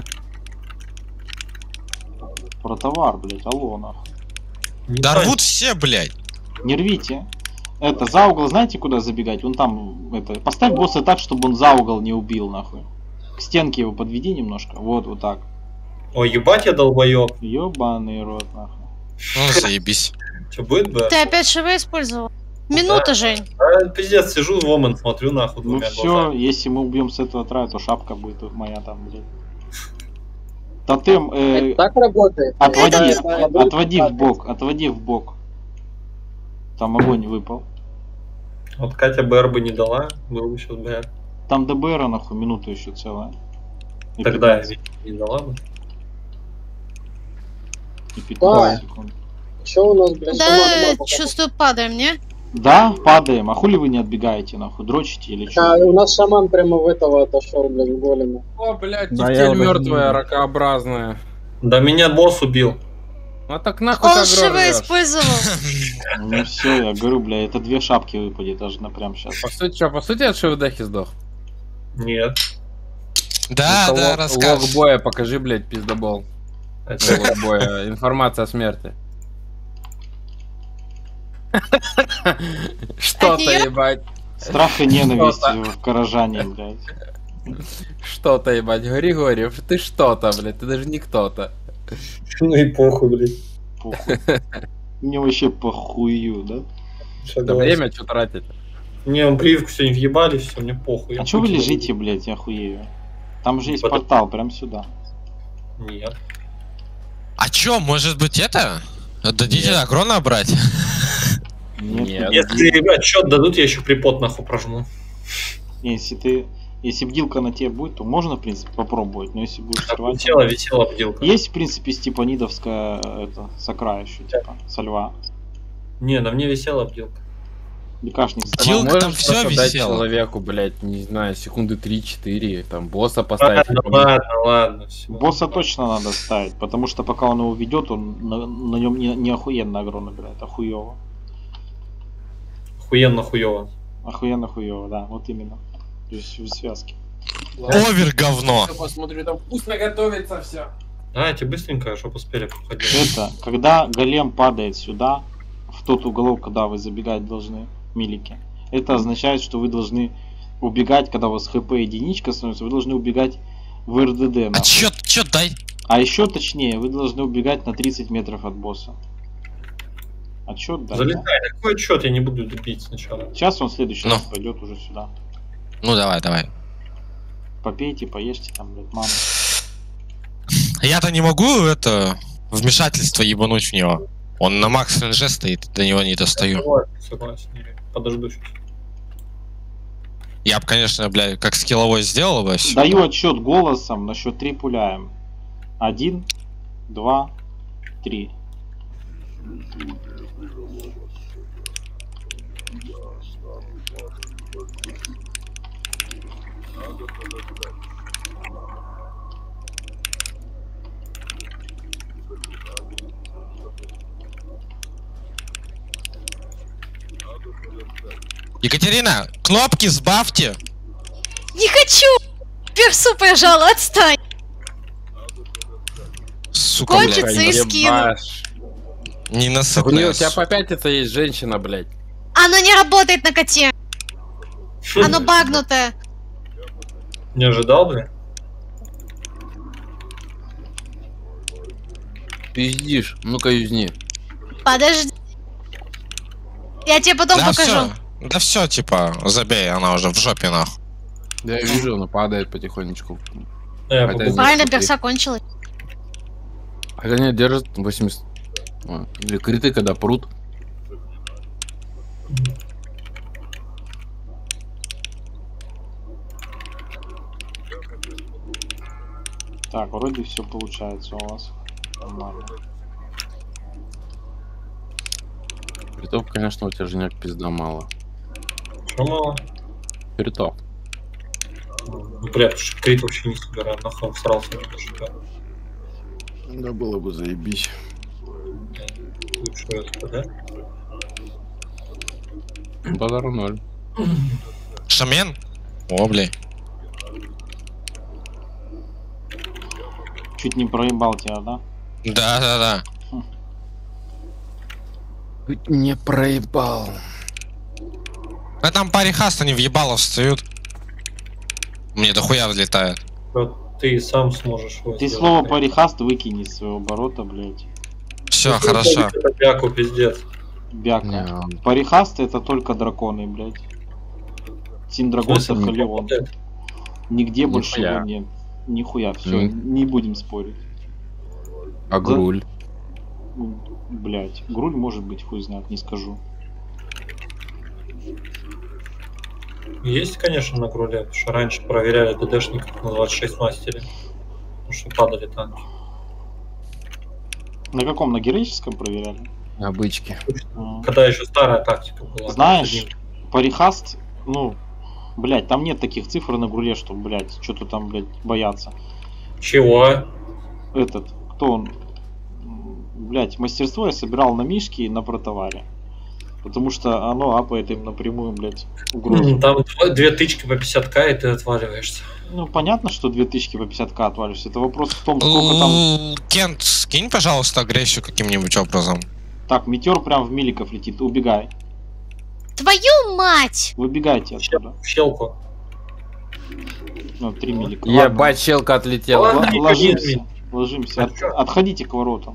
Speaker 4: Про товар, блядь, алло, нахуй.
Speaker 3: Не
Speaker 6: Да
Speaker 3: знаю.
Speaker 6: рвут все, блядь.
Speaker 4: Не рвите. Это, за угол знаете, куда забегать? Вон там, это, поставь босса так, чтобы он за угол не убил, нахуй. К стенке его подведи немножко. Вот так.
Speaker 3: Ой, ебать я долбоёб.
Speaker 4: Ёбаный рот, нахуй.
Speaker 6: Ну, заебись.
Speaker 3: Че будет, бля?
Speaker 2: Ты опять ШВ использовал? Минута, Жень.
Speaker 3: А, пиздец, сижу в момент, смотрю нахуй
Speaker 4: Ну
Speaker 3: двумя
Speaker 4: все,
Speaker 3: глазами.
Speaker 4: если мы убьем с этого трая, то шапка будет моя там, блядь. Тотем,
Speaker 7: Это так работает?
Speaker 4: отводи,
Speaker 7: Это-
Speaker 4: отводи в бок. Там огонь выпал.
Speaker 3: Вот Катя БР бы не дала, был бы сейчас БР.
Speaker 4: Там ДБР нахуй, минута еще целая. И
Speaker 3: Тогда
Speaker 4: 15,
Speaker 3: не дала бы.
Speaker 4: и 15 секунд.
Speaker 7: Чё у нас, блядь, шаман
Speaker 2: Да,
Speaker 7: мапа?
Speaker 2: чувствую, падаем, не?
Speaker 4: Да, падаем. А хули вы не отбегаете, нахуй? Дрочите или
Speaker 7: А,
Speaker 4: что?
Speaker 7: у нас шаман прямо в этого отошел, блядь, в голема.
Speaker 8: О, блядь,
Speaker 10: Да, я
Speaker 8: тефтель
Speaker 10: уже не
Speaker 8: мертвая,
Speaker 10: видел.
Speaker 8: ракообразная.
Speaker 3: Да меня босс убил.
Speaker 8: А так нахуй
Speaker 2: Он
Speaker 8: ты
Speaker 2: ШВ
Speaker 8: агро рвёшь?
Speaker 2: использовал.
Speaker 4: Ну все, я говорю, бля, это 2 шапки выпадет аж на прям сейчас.
Speaker 8: По сути от ШВДхи сдох?
Speaker 3: Нет.
Speaker 6: Да,
Speaker 8: Ну-ка,
Speaker 6: да,
Speaker 8: лог
Speaker 6: расскажешь.
Speaker 8: боя покажи, блядь, пиздобол.
Speaker 3: Это
Speaker 8: Лог боя, информация о смерти. Что-то,
Speaker 2: неё?
Speaker 8: ебать.
Speaker 4: Страх и ненависть в Каражане, блядь.
Speaker 8: Что-то, ебать. Григорьев, ты что-то, блядь, ты даже не кто-то.
Speaker 3: Ну и похуй, блядь.
Speaker 4: Похуй. Мне вообще похую, да?
Speaker 8: Да
Speaker 3: Согласен.
Speaker 8: время что тратить?
Speaker 3: Не, он прививку сегодня въебали, все, мне похуй.
Speaker 4: А
Speaker 3: Я
Speaker 4: чё вы
Speaker 3: Путина
Speaker 4: лежите, блядь, я охуею? Там же есть
Speaker 3: Потому-
Speaker 4: портал, прям сюда.
Speaker 3: люблю. Нет.
Speaker 6: А чё, может быть это? Дадите
Speaker 3: Нет.
Speaker 6: агро брать?
Speaker 8: Нет.
Speaker 3: Если отчет дадут, я еще припот нахуй прожму.
Speaker 4: Если бдилка на тебе будет, то можно, в принципе, попробовать, но если будешь
Speaker 3: Так,
Speaker 4: срывать...
Speaker 3: висела бдилка.
Speaker 4: Есть, в принципе, степанидовская, это, сакра еще, типа, со льва.
Speaker 3: Не, на мне висела бдилка.
Speaker 4: Лекашник
Speaker 6: Бдилка
Speaker 4: вставал.
Speaker 6: там всё
Speaker 8: просто дать
Speaker 6: висело.
Speaker 8: человеку, блядь, не знаю, секунды 3-4, там, босса поставить.
Speaker 3: Ладно, все.
Speaker 4: Босса точно надо ставить, потому что пока он его ведет, он на нем не охуенно агро набирает, а хуёво.
Speaker 3: Охуенно хуёво.
Speaker 4: Охуенно хуёво, да, вот именно. То есть в связке.
Speaker 6: Овер говно.
Speaker 8: Посмотрю, там вкусно готовится все.
Speaker 3: Давайте быстренько, чтоб успели походить.
Speaker 4: Это, когда голем падает сюда, в тот уголок, куда вы забегать должны, милики, это означает, что вы должны убегать, когда у вас хп единичка становится, вы должны убегать в РДД.
Speaker 6: А
Speaker 4: нахуй.
Speaker 6: чё дай?
Speaker 4: А еще точнее, вы должны убегать на 30 метров от босса. Отчет, да.
Speaker 3: Залетай, какой отчет я не буду бить сначала.
Speaker 4: Сейчас он в следующий
Speaker 6: Ну.
Speaker 4: раз пойдет уже сюда.
Speaker 6: Ну давай.
Speaker 4: Попейте, поешьте там, блядь, маму.
Speaker 6: Я-то не могу это вмешательство ебануть в него. Он на макс ренже стоит, до него не достаю.
Speaker 3: Согласен. Подожду сейчас.
Speaker 6: Я бы, конечно, блядь, как скилловой сделал бы. всё.
Speaker 4: Даю отчет голосом, на счет 3 пуляем. 1, 2, 3.
Speaker 6: Екатерина, кнопки сбавьте.
Speaker 2: Не хочу! Персу прижала, отстань!
Speaker 6: Сука,
Speaker 2: Кончится
Speaker 6: блядь,
Speaker 2: и скину.
Speaker 8: Ебашь. У
Speaker 6: ненасытная.
Speaker 8: тебя попятиться есть женщина, блядь.
Speaker 2: Оно не работает на коте. Оно багнутое.
Speaker 3: Не ожидал, бля?
Speaker 8: Пиздишь. Ну-ка, юзни.
Speaker 2: Подожди. Я тебе потом
Speaker 6: Да
Speaker 2: покажу.
Speaker 6: все, да все, типа, забей, она уже в жопе нахуй.
Speaker 8: Да, я вижу, она падает потихонечку.
Speaker 3: Я
Speaker 8: Хотя
Speaker 3: могу.
Speaker 8: нет,
Speaker 2: Правильно,
Speaker 8: смотри.
Speaker 2: перса кончилась.
Speaker 8: Хотя нет, держит 80. Или криты, когда прут.
Speaker 4: Так, вроде все получается у вас. Нормально.
Speaker 8: Критов, конечно, у тебя Женек пизда мало.
Speaker 3: Что мало?
Speaker 8: Критов.
Speaker 3: Ну, бля, потому что крит вообще не собираю, нахуй он срался немножко.
Speaker 8: Да было бы заебись.
Speaker 3: Лучше это, да?
Speaker 8: Базар 0.
Speaker 6: Шамен? О, бля.
Speaker 4: Чуть не проебал тебя, да?
Speaker 6: Да.
Speaker 8: Чуть не проебал.
Speaker 6: А там паре хаст, они в ебало встают. Мне дохуя взлетает.
Speaker 3: Вот ты сам сможешь его
Speaker 4: Ты
Speaker 3: сделать.
Speaker 4: слово парихаст выкини из своего оборота, блядь.
Speaker 6: Все, хорошо.
Speaker 3: Это бяку, пиздец.
Speaker 4: Бяка.
Speaker 8: Не,
Speaker 4: Парихаст это только драконы, блядь. Синдрагоса,
Speaker 3: Смысл не
Speaker 4: Халион.
Speaker 3: работает?
Speaker 4: Нигде больше
Speaker 8: Нихуя.
Speaker 4: его нет. Нихуя, все, не будем спорить.
Speaker 8: а Груль?
Speaker 4: Блять, Груль может быть, хуй знает, не скажу.
Speaker 3: Есть, конечно, на Груле, потому что раньше проверяли ДДшников на 26 мастере. Потому что падали танки.
Speaker 4: На каком? На героическом проверяли?
Speaker 8: На бычке.
Speaker 4: А.
Speaker 3: Когда еще старая тактика была.
Speaker 4: Знаешь, парихаст, ну, блять, там нет таких цифр на Груле, что, блять, что-то там, блять, бояться.
Speaker 3: Чего?
Speaker 4: Этот, кто он? Блять, мастерство я собирал на Мишке и на протоваре. Потому что оно апает им напрямую, блять, угрозу.
Speaker 3: Там 2 тычки по 50к, и ты отваливаешься.
Speaker 4: Ну, понятно, что 2000 по 50к отвалишься. Это вопрос в том, сколько там...
Speaker 6: Кент, скинь, пожалуйста, агрессию каким-нибудь образом.
Speaker 4: Так, метеор прям в миликов летит, убегай.
Speaker 2: Твою мать!
Speaker 4: Выбегайте отсюда.
Speaker 3: В щелку.
Speaker 4: Ну, 3 милика.
Speaker 8: Ебать, щелка отлетела.
Speaker 3: Ладно.
Speaker 4: Ложимся. Ложимся.
Speaker 3: А чё?
Speaker 4: Отходите к воротам.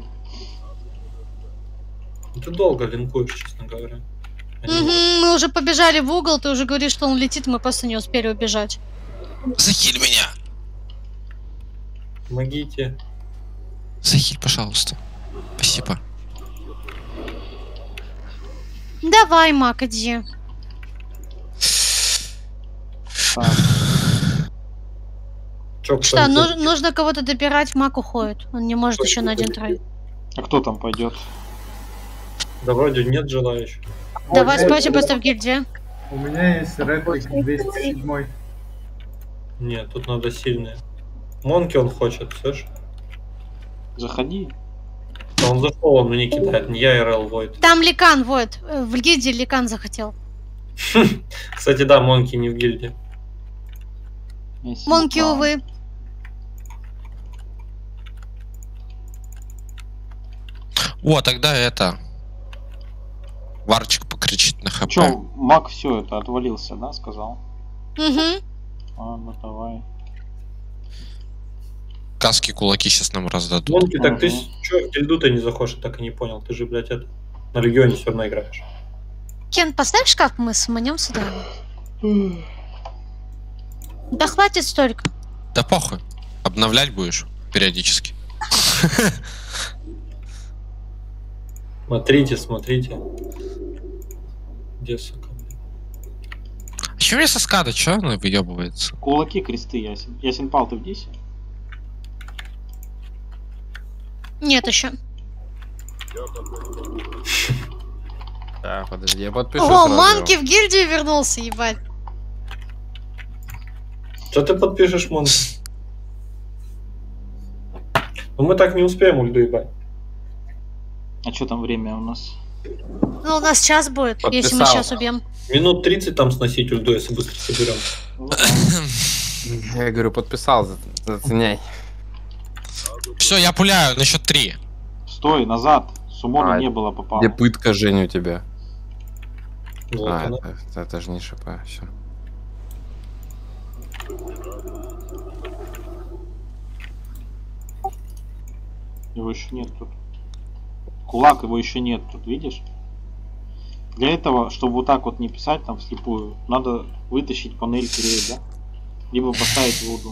Speaker 3: Ты долго линкуешь, честно говоря.
Speaker 2: Мы уже побежали в угол, ты уже говоришь, что он летит, мы просто не успели убежать.
Speaker 6: Захиль меня.
Speaker 3: Помогите.
Speaker 6: Захиль, пожалуйста. Спасибо.
Speaker 2: Давай, Мак, иди.
Speaker 4: Так,
Speaker 3: Чё,
Speaker 2: Что,
Speaker 3: кто-нибудь?
Speaker 2: нужно кого-то добирать, Мак уходит. Он не может еще на один трой.
Speaker 4: а кто там пойдет?
Speaker 3: Да вроде нет желающих.
Speaker 2: Давай спросим просто в гильдии.
Speaker 9: У меня есть реплик 207.
Speaker 3: Нет, тут надо сильные. Монки он хочет, слышь?
Speaker 4: Заходи.
Speaker 3: Да он зашел, он мне кидает, не я РЛ Войд.
Speaker 2: Там Ликан, вот. В гильдии Ликан захотел.
Speaker 3: Кстати, да, Монки не в гильдии.
Speaker 2: Монки, увы.
Speaker 6: О, тогда это... Варчик покричит на хп.
Speaker 4: Че, маг все это отвалился, да, сказал?
Speaker 2: Угу.
Speaker 4: Ладно, давай.
Speaker 6: Каски, кулаки сейчас нам раздадут.
Speaker 3: Монки, так ты
Speaker 4: Ага.
Speaker 3: чё в гильду-то не заходишь, я так и не понял. Ты же, блядь, это... На Легионе все равно играешь.
Speaker 2: Кен, поставь шкаф, мы сманем сюда. Да хватит столько.
Speaker 6: Да похуй. Обновлять будешь периодически.
Speaker 3: Смотрите, смотрите. Где, сука?
Speaker 6: Че мне со скада, че она выебывается?
Speaker 4: Кулаки, кресты, Ясен. Ясен Пал, ты в Дисе?
Speaker 2: Нет еще.
Speaker 8: Так, подожди, я подпишу
Speaker 2: О,
Speaker 8: сразу.
Speaker 2: Манки в гильдию вернулся, ебать.
Speaker 3: Что ты подпишешь, Монки? Ну мы так не успеем ульду ебать.
Speaker 4: А что там время у нас?
Speaker 2: Ну, у нас час будет, если мы
Speaker 8: Подписал.
Speaker 2: сейчас убьем.
Speaker 3: Минут 30 там сносить ульду, если быстро соберем.
Speaker 4: Ну, да.
Speaker 8: Я говорю, подписал, заценяй.
Speaker 6: Все, я пуляю на счет 3.
Speaker 4: Стой, назад. Сумона
Speaker 8: А,
Speaker 4: не было, попало.
Speaker 8: Где пытка, Женя, у тебя?
Speaker 3: Вот
Speaker 8: А,
Speaker 3: она.
Speaker 8: это же не ШП, все.
Speaker 4: Его еще нет тут. Кулак, его еще нет тут, видишь? Для этого, чтобы вот так вот не писать там вслепую, надо вытащить панель крей, да? Либо поставить воду.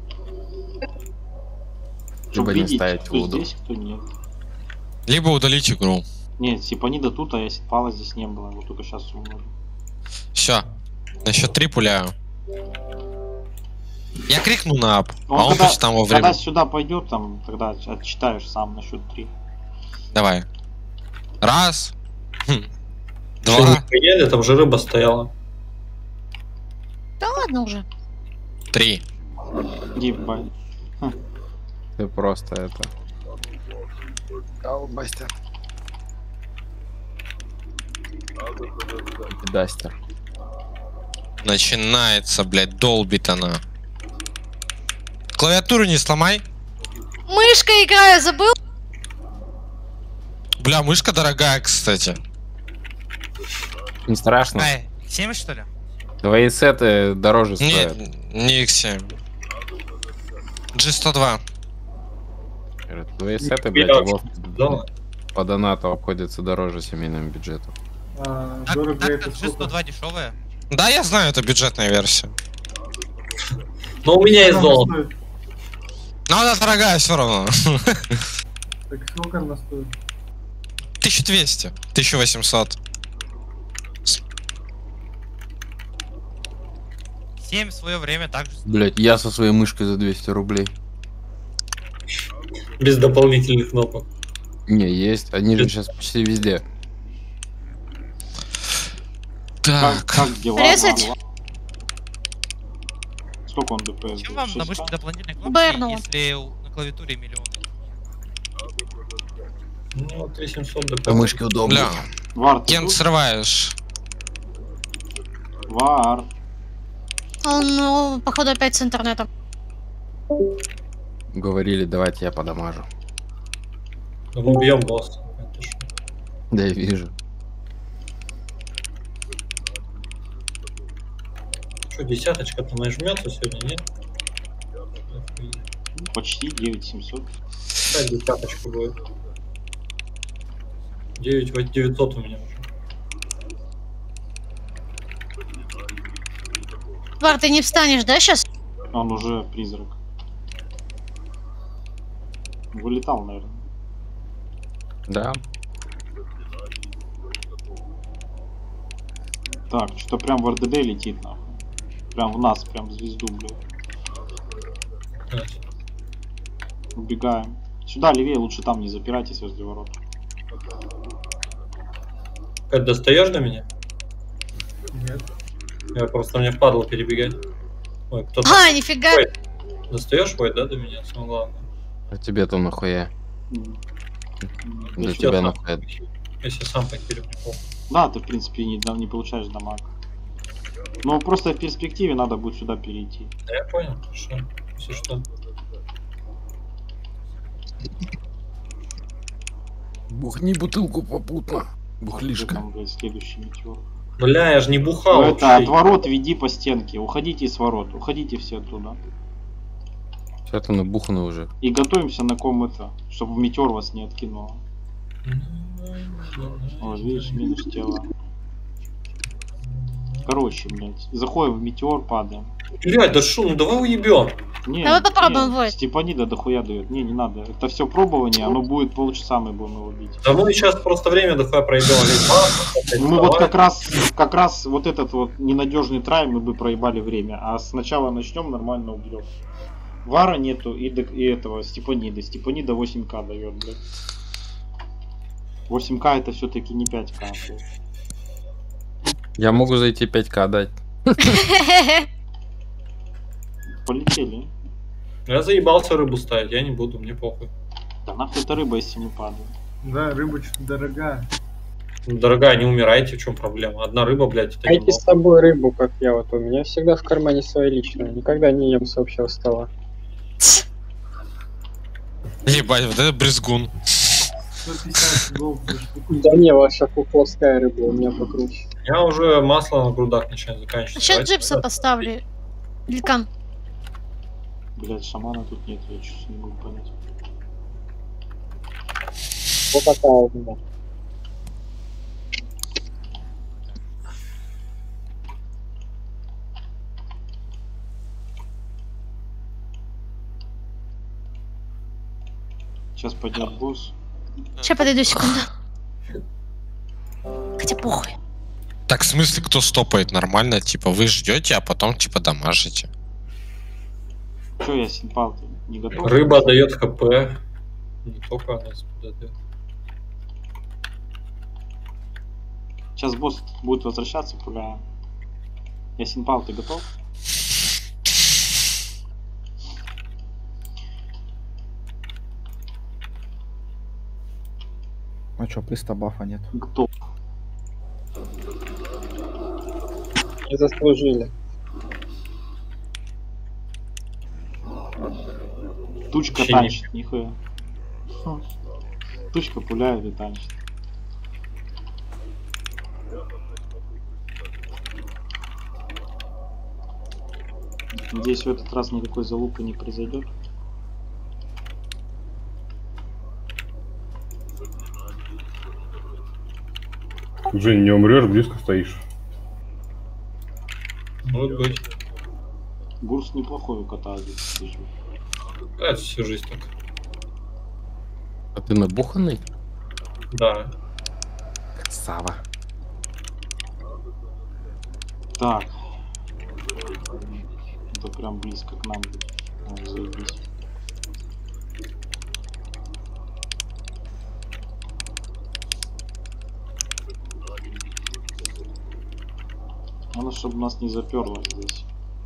Speaker 8: Либо не ставить
Speaker 4: кто
Speaker 8: воду.
Speaker 4: здесь, кто нет.
Speaker 6: Либо удалить игру.
Speaker 4: Нет, Сипанида тут, а если Пала здесь не было. Вот только сейчас умер.
Speaker 6: Все. На счет 3 пуляю. Я крикну на ап,
Speaker 4: Он
Speaker 6: а он
Speaker 4: когда,
Speaker 6: пусть там во
Speaker 4: когда
Speaker 6: время.
Speaker 4: сюда пойдет, там тогда отчитаешь сам на счет 3.
Speaker 6: Давай. Раз.
Speaker 3: Что,
Speaker 6: Два.
Speaker 3: не поели? Там же рыба стояла.
Speaker 2: Да ладно уже.
Speaker 6: 3.
Speaker 4: Ебать.
Speaker 8: Ты просто это... Колбастер. Дастер.
Speaker 6: Начинается, блядь, долбит она. Клавиатуру не сломай.
Speaker 2: Мышка играю, забыл?
Speaker 6: Бля, мышка дорогая, кстати.
Speaker 8: Не страшно.
Speaker 1: Ай, 7 что ли?
Speaker 8: Твои сеты дороже стоят.
Speaker 6: Не X7. G102.
Speaker 8: Твои сеты, блядь, по донату обходятся дороже семейному бюджету.
Speaker 9: Дорого
Speaker 1: Так,
Speaker 9: это
Speaker 1: G102
Speaker 9: сколько?
Speaker 1: дешевая.
Speaker 6: Да, я знаю, это бюджетная версия.
Speaker 3: Но у меня есть
Speaker 9: Сколько она
Speaker 3: золото.
Speaker 9: стоит?
Speaker 6: Но она дорогая все равно.
Speaker 9: Так сколько она стоит?
Speaker 6: 1200. 1800.
Speaker 1: 7 в свое время также.
Speaker 8: Блять, я со своей мышкой за 200 рублей.
Speaker 3: Без дополнительных кнопок.
Speaker 8: Не, есть. Они же сейчас почти везде.
Speaker 6: Так.
Speaker 4: Как дела?
Speaker 2: Резать?
Speaker 4: Влад? Сколько он ДПС?
Speaker 1: Чем вам на
Speaker 4: 600?
Speaker 1: мышке дополнительные кнопки,
Speaker 2: Бернула.
Speaker 1: если на клавиатуре миллион?
Speaker 3: Ну, 3700
Speaker 8: По
Speaker 3: дополнительных.
Speaker 8: мышке удобно.
Speaker 6: Бля.
Speaker 4: Вар, ты
Speaker 6: Ген,
Speaker 4: тут?
Speaker 6: срываешь.
Speaker 4: Вар.
Speaker 2: Он, ну, походу, опять с интернетом.
Speaker 8: Говорили, давайте я подамажу.
Speaker 3: Да мы бьем босса. Это ж.
Speaker 8: Да, я вижу.
Speaker 3: Что, десяточка-то нажмется сегодня, нет?
Speaker 4: Почти 9700.
Speaker 3: Какая десяточка будет? 900 у меня уже.
Speaker 2: Вар, ты не встанешь, да, сейчас?
Speaker 4: Он уже призрак. Вылетал, наверное.
Speaker 8: Да.
Speaker 4: Так, что-то прям в РДД летит, нахуй. Прям в нас, прям в звезду, блядь. Убегаем. Сюда, левее, лучше там не запирайтесь возле ворот.
Speaker 3: Как, достаешь до меня?
Speaker 9: Нет.
Speaker 3: Я просто мне впадло перебегать. Ой, кто-то...
Speaker 2: А, нифига.
Speaker 3: Ой, достаешь, Войт, да, до меня? Самое главное.
Speaker 8: А тебе-то нахуя? Для
Speaker 3: Я
Speaker 8: тебя
Speaker 3: сам-
Speaker 8: нахуя?
Speaker 3: Если сам покерю, не помню.
Speaker 4: Да, ты, в принципе, не получаешь дамаг. Но просто в перспективе надо будет сюда перейти.
Speaker 3: Да я понял, хорошо. Если что.
Speaker 8: Бухни бутылку попутно.
Speaker 4: Где
Speaker 8: Бухлишка.
Speaker 4: там, блядь, следующий метеор.
Speaker 3: Бля, я же не бухал
Speaker 4: Это,
Speaker 3: вообще.
Speaker 4: от ворот веди по стенке. Уходите с ворот. Уходите все оттуда.
Speaker 8: Все это набухано уже.
Speaker 4: И готовимся на ком это, чтобы метеор вас не откинуло. Вот, видишь, минус тело. Короче, блядь. Заходим в метеор, падаем.
Speaker 3: Блядь, да шо, ну давай уебем.
Speaker 4: Не,
Speaker 2: Давай попробуем,
Speaker 4: не,
Speaker 2: Войт.
Speaker 4: Степанида дохуя дает. Не надо. Это все пробование, оно будет полчаса, мы будем его бить.
Speaker 3: Да мы сейчас просто время дохуя проебем.
Speaker 4: Мы вот как раз вот этот вот ненадежный трай мы бы проебали время, а сначала начнем, нормально убьем. Вара нету и этого Степаниды. Степанида 8к дает, блядь. 8к это все-таки не 5к. Блядь.
Speaker 8: Я могу зайти 5к дать.
Speaker 4: Полетели.
Speaker 3: Я заебался рыбу ставить, я не буду, мне похуй.
Speaker 4: Да нахуй это рыба, если мы падаем.
Speaker 9: Да, рыба что-то дорогая.
Speaker 3: Ну, дорогая, не умирайте, в чем проблема? Одна рыба, блядь, это
Speaker 7: Дайте
Speaker 3: немного.
Speaker 7: с собой рыбу, как я. Вот у меня всегда в кармане своя личная. Никогда не ем с общего стола.
Speaker 6: Ебать, вот это брезгун.
Speaker 9: 150 голд за штуку.
Speaker 7: Да не, ваша фуфловская рыба у меня покруче.
Speaker 3: У меня уже масло на грудах начинает заканчиваться.
Speaker 2: Сейчас
Speaker 3: Давайте
Speaker 2: джипса
Speaker 3: тогда.
Speaker 2: поставлю. Ликан.
Speaker 4: Блядь, шамана тут нет, я что-то не могу понять.
Speaker 7: Вот такая у меня.
Speaker 4: Сейчас пойдет босс.
Speaker 2: Сейчас подойду секунду. Хотя похуй.
Speaker 6: Так, в смысле, кто стопает нормально? Типа, вы ждете, а потом, типа, дамажите.
Speaker 4: Че я симпал не готов?
Speaker 3: Рыба дает хп. Не только она дает.
Speaker 4: Сейчас босс будет возвращаться, пуляя. Я симпал, ты готов?
Speaker 10: А чё, приста бафа нет?
Speaker 4: Готов.
Speaker 7: Не заслужили.
Speaker 4: Тучка
Speaker 3: Вообще
Speaker 4: танчит, нихуя. Тучка пуляет и танчит. Надеюсь, в этот раз никакой залупы не произойдет.
Speaker 11: Жень, не умрешь, близко стоишь.
Speaker 3: Может быть.
Speaker 4: Гурс неплохой у кота здесь лежит.
Speaker 3: Это всю жизнь так.
Speaker 8: А ты набуханный?
Speaker 3: Да.
Speaker 8: Красава.
Speaker 4: Так. Это прям близко к нам будет. О, заебись. Надо, чтобы нас не заперло здесь.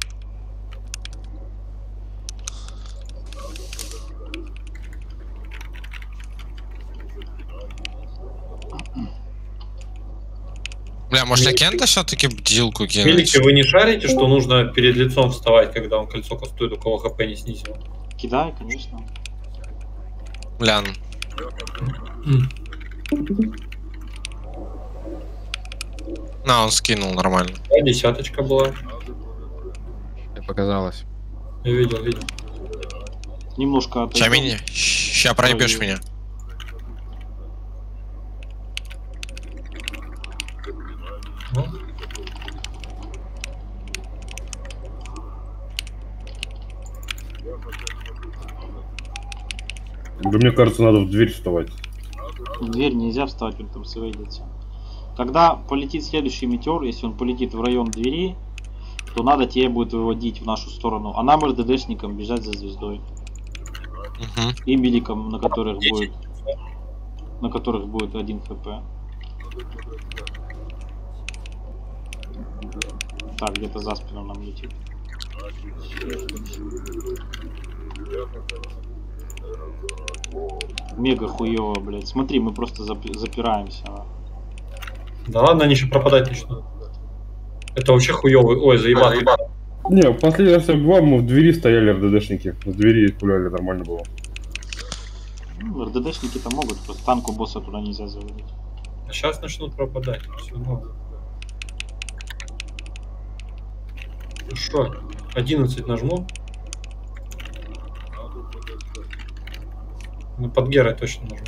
Speaker 6: Бля, может, я Кента все-таки бдилку кинуть?
Speaker 3: Милики, вы не шарите, что нужно перед лицом вставать, когда он кольцо кастует, у кого хп не снизил?
Speaker 4: Кидай, конечно.
Speaker 6: Лян. На, он скинул нормально.
Speaker 3: Да, десяточка была.
Speaker 8: Мне показалось.
Speaker 3: Я видел.
Speaker 4: Немножко отойдем.
Speaker 6: Ща меня. Ща проебешь меня.
Speaker 11: Да мне кажется, надо в дверь вставать.
Speaker 4: В дверь нельзя вставать, он там сведется. Когда полетит следующий метеор, если он полетит в район двери, то надо тебе будет выводить в нашу сторону. А нам, РДДшникам, бежать за звездой. И миликам, на которых будет 1 хп. Так, где-то за спину нам летит. Мега хуёво, блядь. Смотри, мы просто запираемся.
Speaker 3: Да ладно, они еще пропадать начнут. Это вообще хуёвый. Ой, заебатый.
Speaker 11: Не, в последний раз я бывал, мы в двери стояли РДДшники. В двери пуляли, нормально было.
Speaker 4: Ну, РДДшники-то могут, просто танку босса туда нельзя заводить.
Speaker 3: А сейчас начнут пропадать. Все равно. Ну что, 11 нажму. Ну, под Герой точно нажму.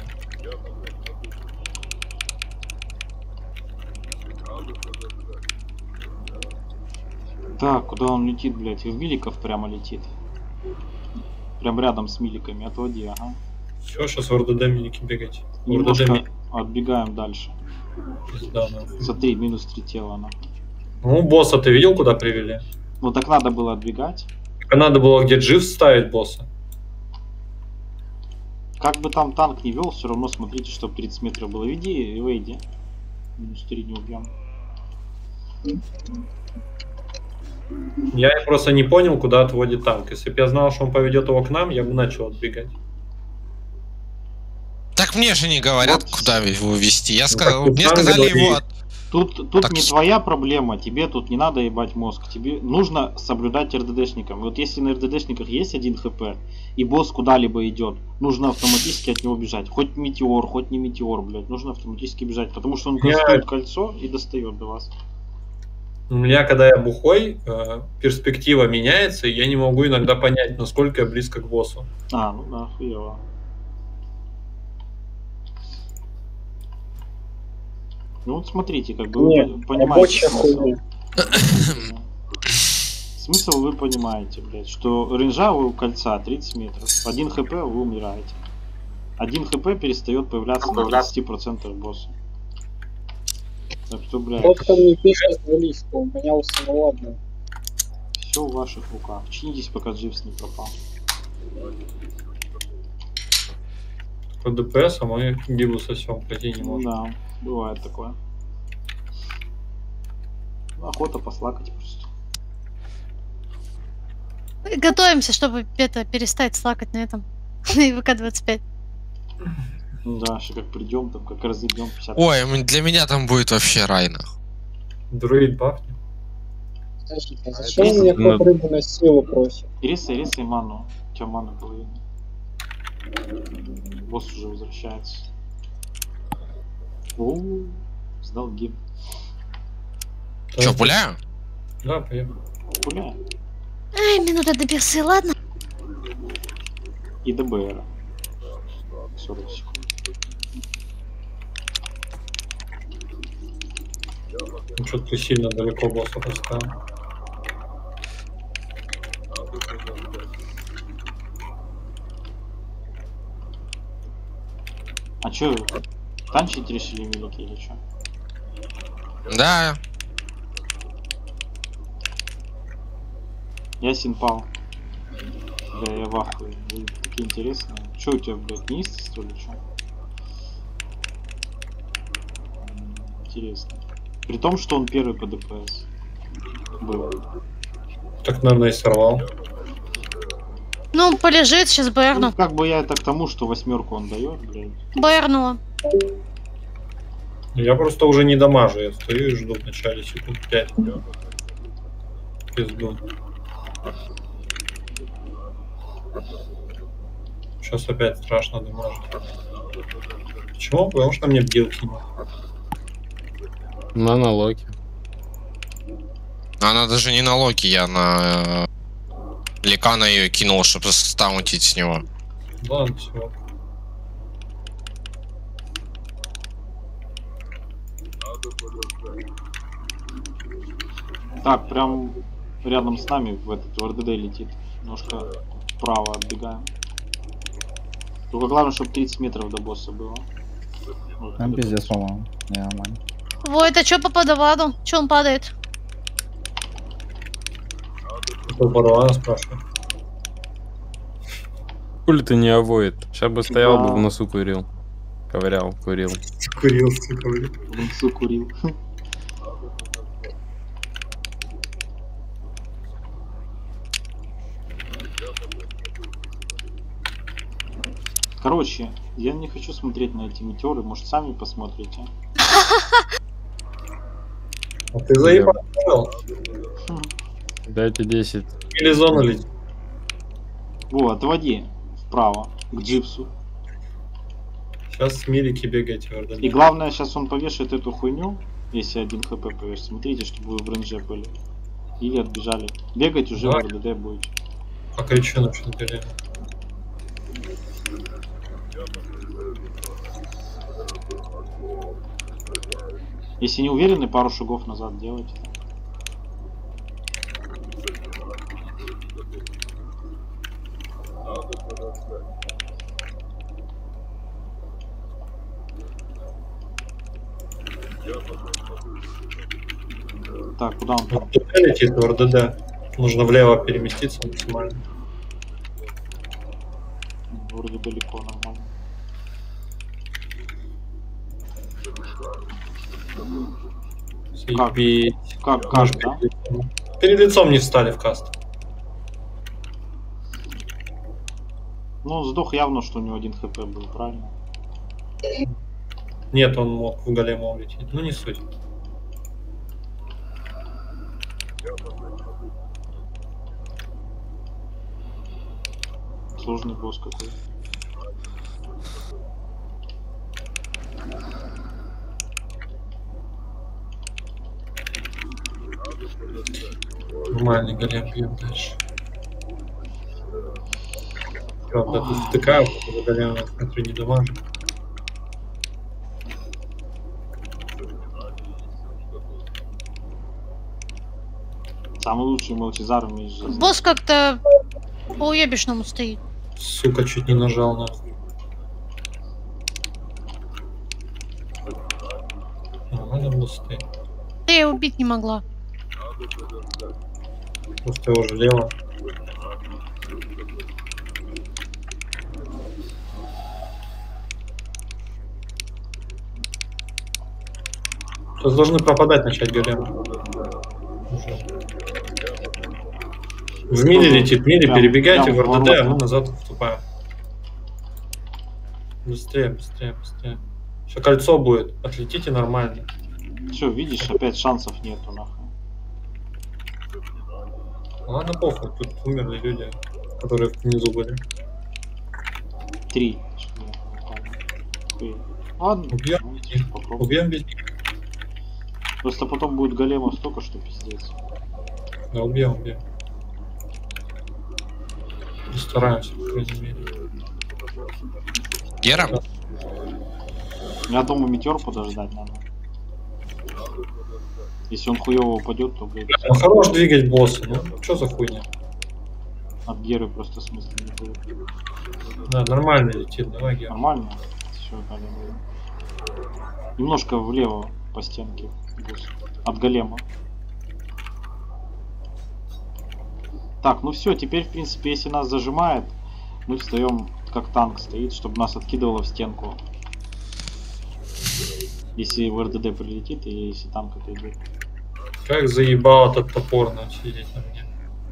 Speaker 4: Так, куда он летит, блядь? И в миликов прямо летит. Прям рядом с миликами. Отводи, ага.
Speaker 3: Все, сейчас в РДД милики бегать.
Speaker 4: Немножко отбегаем дальше.
Speaker 3: Пизда, нахуй.
Speaker 4: Смотри, минус 3 тела, на.
Speaker 3: Ну, босса ты видел, куда привели?
Speaker 4: Ну так надо было отбегать.
Speaker 3: Так надо было где джив ставить босса.
Speaker 4: Как бы там танк не вел, все равно смотрите, чтобы 30 метров было. Веди и выйди. Минус 3 не убьем.
Speaker 3: Я просто не понял, куда отводит танк. Если бы я знал, что он поведет его к нам, я бы начал отбегать.
Speaker 6: Так мне же не говорят,
Speaker 4: Вот.
Speaker 6: куда его вести. Я
Speaker 3: Ну,
Speaker 6: сказал,
Speaker 3: так
Speaker 6: мне
Speaker 3: сам
Speaker 6: сказали
Speaker 3: говори.
Speaker 6: его
Speaker 4: Тут
Speaker 6: Так
Speaker 4: не
Speaker 6: с-
Speaker 4: твоя проблема, тебе тут не надо ебать мозг. Тебе нужно соблюдать РДДшникам. Вот если на РДДшниках есть 1 хп, и босс куда-либо идет, нужно автоматически от него бежать. Хоть метеор, хоть не метеор, блядь, нужно автоматически бежать, потому что он кастует кольцо и достает до вас.
Speaker 3: У меня, когда я бухой, перспектива меняется, и я не могу иногда понять, насколько я близко к боссу.
Speaker 4: А, ну да, хуево. Ну вот смотрите, как бы
Speaker 7: Нет,
Speaker 4: вы понимаете
Speaker 7: рабочая
Speaker 4: смысл.
Speaker 7: хуйня.
Speaker 4: Смысл вы понимаете, блядь, что рейнджа у кольца 30 метров, 1 хп вы умираете. 1 хп перестает появляться на 30% босса. Так что, блядь,
Speaker 7: Тот, кто мне пишет, вались, у меня у самого одно.
Speaker 4: Все в ваших руках. Чинитесь, пока Дживс не пропал.
Speaker 3: По ДПС, а мы гибу сосем, пойти не можем.
Speaker 4: Да, бывает такое. Охота послакать просто.
Speaker 2: Готовимся, чтобы это перестать слакать на этом. На ИВК-25.
Speaker 4: Да, еще как придем, там как разъебем 50.
Speaker 6: Ой, для меня там будет вообще рай, нахуй.
Speaker 3: Друид бафни.
Speaker 7: Подождите, а зачем мне хоть рыбу на силу просит?
Speaker 4: Рисай ману. У тебя мана половина. Босс уже возвращается. О, сдал гиб.
Speaker 6: Че, пуляю?
Speaker 3: Да, поехали.
Speaker 4: Пуляй.
Speaker 2: Ай, минута до персы, ладно?
Speaker 4: И ДБР. 40 секунд.
Speaker 3: Ну что ты сильно далеко босса поставил.
Speaker 4: А чё, танчить решили велики или чё?
Speaker 6: Да.
Speaker 4: Я синпал. Да, я в ахуе. Вы такие интересные. Чё у тебя, блядь, неистый, что ли, чё? Интересно. При том, что он первый по ДПС. Был.
Speaker 3: Так, наверное, и сорвал.
Speaker 2: Ну, полежит, сейчас бэрну.
Speaker 4: Ну, как бы я это к тому, что 8 он дает, блядь.
Speaker 2: Бэрнула.
Speaker 3: Я просто уже не дамажу, я стою и жду в начале секунд 5. Пизду. Сейчас опять страшно дамажить. Почему? Потому что мне бдилки нет.
Speaker 8: На налоге.
Speaker 6: Она даже не на Локи, я на Ликана ее кинул, чтобы стаунтить с него.
Speaker 3: Ладно, все.
Speaker 4: Так, прям рядом с нами в этот в РДД летит. Немножко вправо отбегаем. Только главное, чтобы 30 метров до босса было. Вот,
Speaker 10: Там пиздец, по-моему. Не, нормально.
Speaker 2: Ой, это чё по подаваду? Чё он падает?
Speaker 3: Какой Парвана спрашивает?
Speaker 8: Хули ты не авоид? Сейчас бы стоял
Speaker 4: Да.
Speaker 8: бы в носу курил. Ковырял, курил.
Speaker 3: Курил, сука, блин.
Speaker 4: в носу курил. Короче, я не хочу смотреть на эти метеоры, может сами посмотрите.
Speaker 3: А ты заебал?
Speaker 8: Дайте 10.
Speaker 3: Или зона летит?
Speaker 4: Во, отводи вправо, к джипсу.
Speaker 3: Сейчас смирики бегаете в РДД.
Speaker 4: И главное, сейчас он повешает эту хуйню, если 1 хп повешает. Смотрите, чтобы вы в рейнже были. Или отбежали. Бегать уже
Speaker 3: Да.
Speaker 4: в РДД будете.
Speaker 3: Покричу на всю деревню.
Speaker 4: Если не уверены, пару шагов назад делайте. Так, куда он?
Speaker 3: Вот туда летит в РДД. Нужно влево переместиться максимально.
Speaker 4: Вроде далеко, нормально.
Speaker 3: Заебись.
Speaker 4: Как,
Speaker 3: Может,
Speaker 4: да?
Speaker 3: перед лицом не встали в каст.
Speaker 4: Ну, он сдох явно, что у него 1 хп был, правильно?
Speaker 3: Нет, он мог в голема улететь. Ну не суть.
Speaker 4: Сложный босс какой.
Speaker 3: Нормальный голем бьем дальше. Правда, тут втыкаю, потому что голем, я смотрю, не дамажит.
Speaker 4: Самый лучший Малтизар в мире жизни.
Speaker 2: Босс как-то по уебищному стоит.
Speaker 3: Сука, чуть не нажал нахуй. Нормально было стоит.
Speaker 2: Я ее убить не могла.
Speaker 3: Просто его же лево. Сейчас должны пропадать начать голем. В мире летит, в мире перебегайте в РДД, а мы назад вступаем. Быстрее, быстрее, быстрее. Все, кольцо будет. Отлетите нормально.
Speaker 4: Все, видишь, опять шансов нету, нахуй.
Speaker 3: Ладно, похуй, тут умерли люди, которые внизу были.
Speaker 4: 3. Ладно,
Speaker 3: убьем,
Speaker 4: попробуем.
Speaker 3: Убьем без.
Speaker 4: Просто потом будет големов столько, что пиздец.
Speaker 3: Да, убьем, убьем. Стараемся, по крайней мере.
Speaker 6: Гера?
Speaker 4: Я думаю, метеор подождать надо. Если он хуёво упадет, то, блядь...
Speaker 3: Ну, хорош двигать босса, ну что за хуйня?
Speaker 4: От Геры просто смысла не будет.
Speaker 3: Да, нормально летит, давай, Гера.
Speaker 4: Нормально? Все, далее. Немножко влево по стенке. Босс. От голема. Так, ну все, теперь, в принципе, если нас зажимает, мы встаем как танк стоит, чтобы нас откидывало в стенку. Если в РДД прилетит, и если танк отойдет.
Speaker 3: Как заебал этот топор нам сидеть на мне.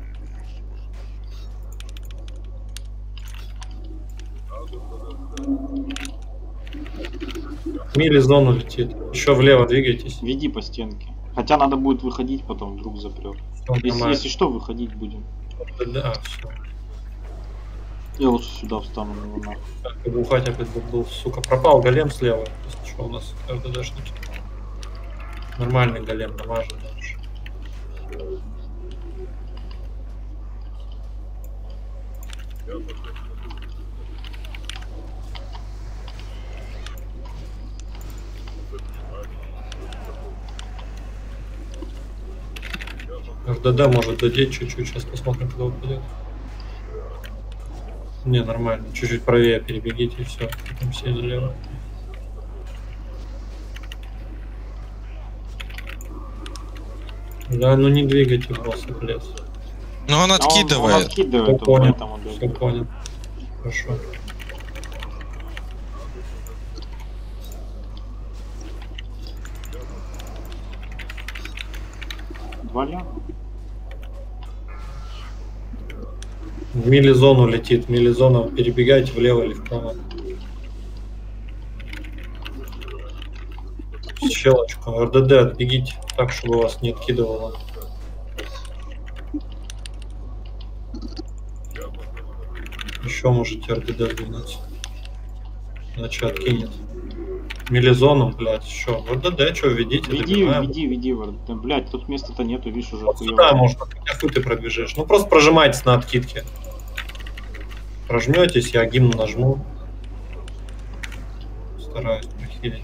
Speaker 3: Мили зону летит. Еще влево двигайтесь.
Speaker 4: Веди по стенке. Хотя надо будет выходить, потом вдруг запрет. Если что, выходить будем.
Speaker 3: Да, все.
Speaker 4: Я лучше сюда встану на его нахуй.
Speaker 3: Так, бухать опять был, сука. Пропал голем слева. Если что, у нас РДДшники. Нормальный голем, намажен дальше. РДД может додеть чуть-чуть, сейчас посмотрим, куда упадет. Не, нормально, чуть-чуть правее перебегите и все, потом все залево. Да, ну не двигайте босса в лес.
Speaker 6: Ну он откидывает.
Speaker 4: Он откидывает,
Speaker 3: Все понял,
Speaker 4: поэтому, да.
Speaker 3: все понял. Хорошо.
Speaker 4: Валя.
Speaker 3: В мили-зону летит, мили-зона, перебегайте влево или вправо. Щелочку, РДД отбегите, так, чтобы вас не откидывало. Еще можете РДД двинуть. Иначе откинет. Милизону, блядь, еще. РДД, что, ведите?
Speaker 4: Веди, РДД. Блядь, тут места-то нету, видишь, уже
Speaker 3: вот сюда можно, хуй ты пробежишь. Ну просто прожимайтесь на откидке. Прожметесь, я гимн нажму. Стараюсь прохилить.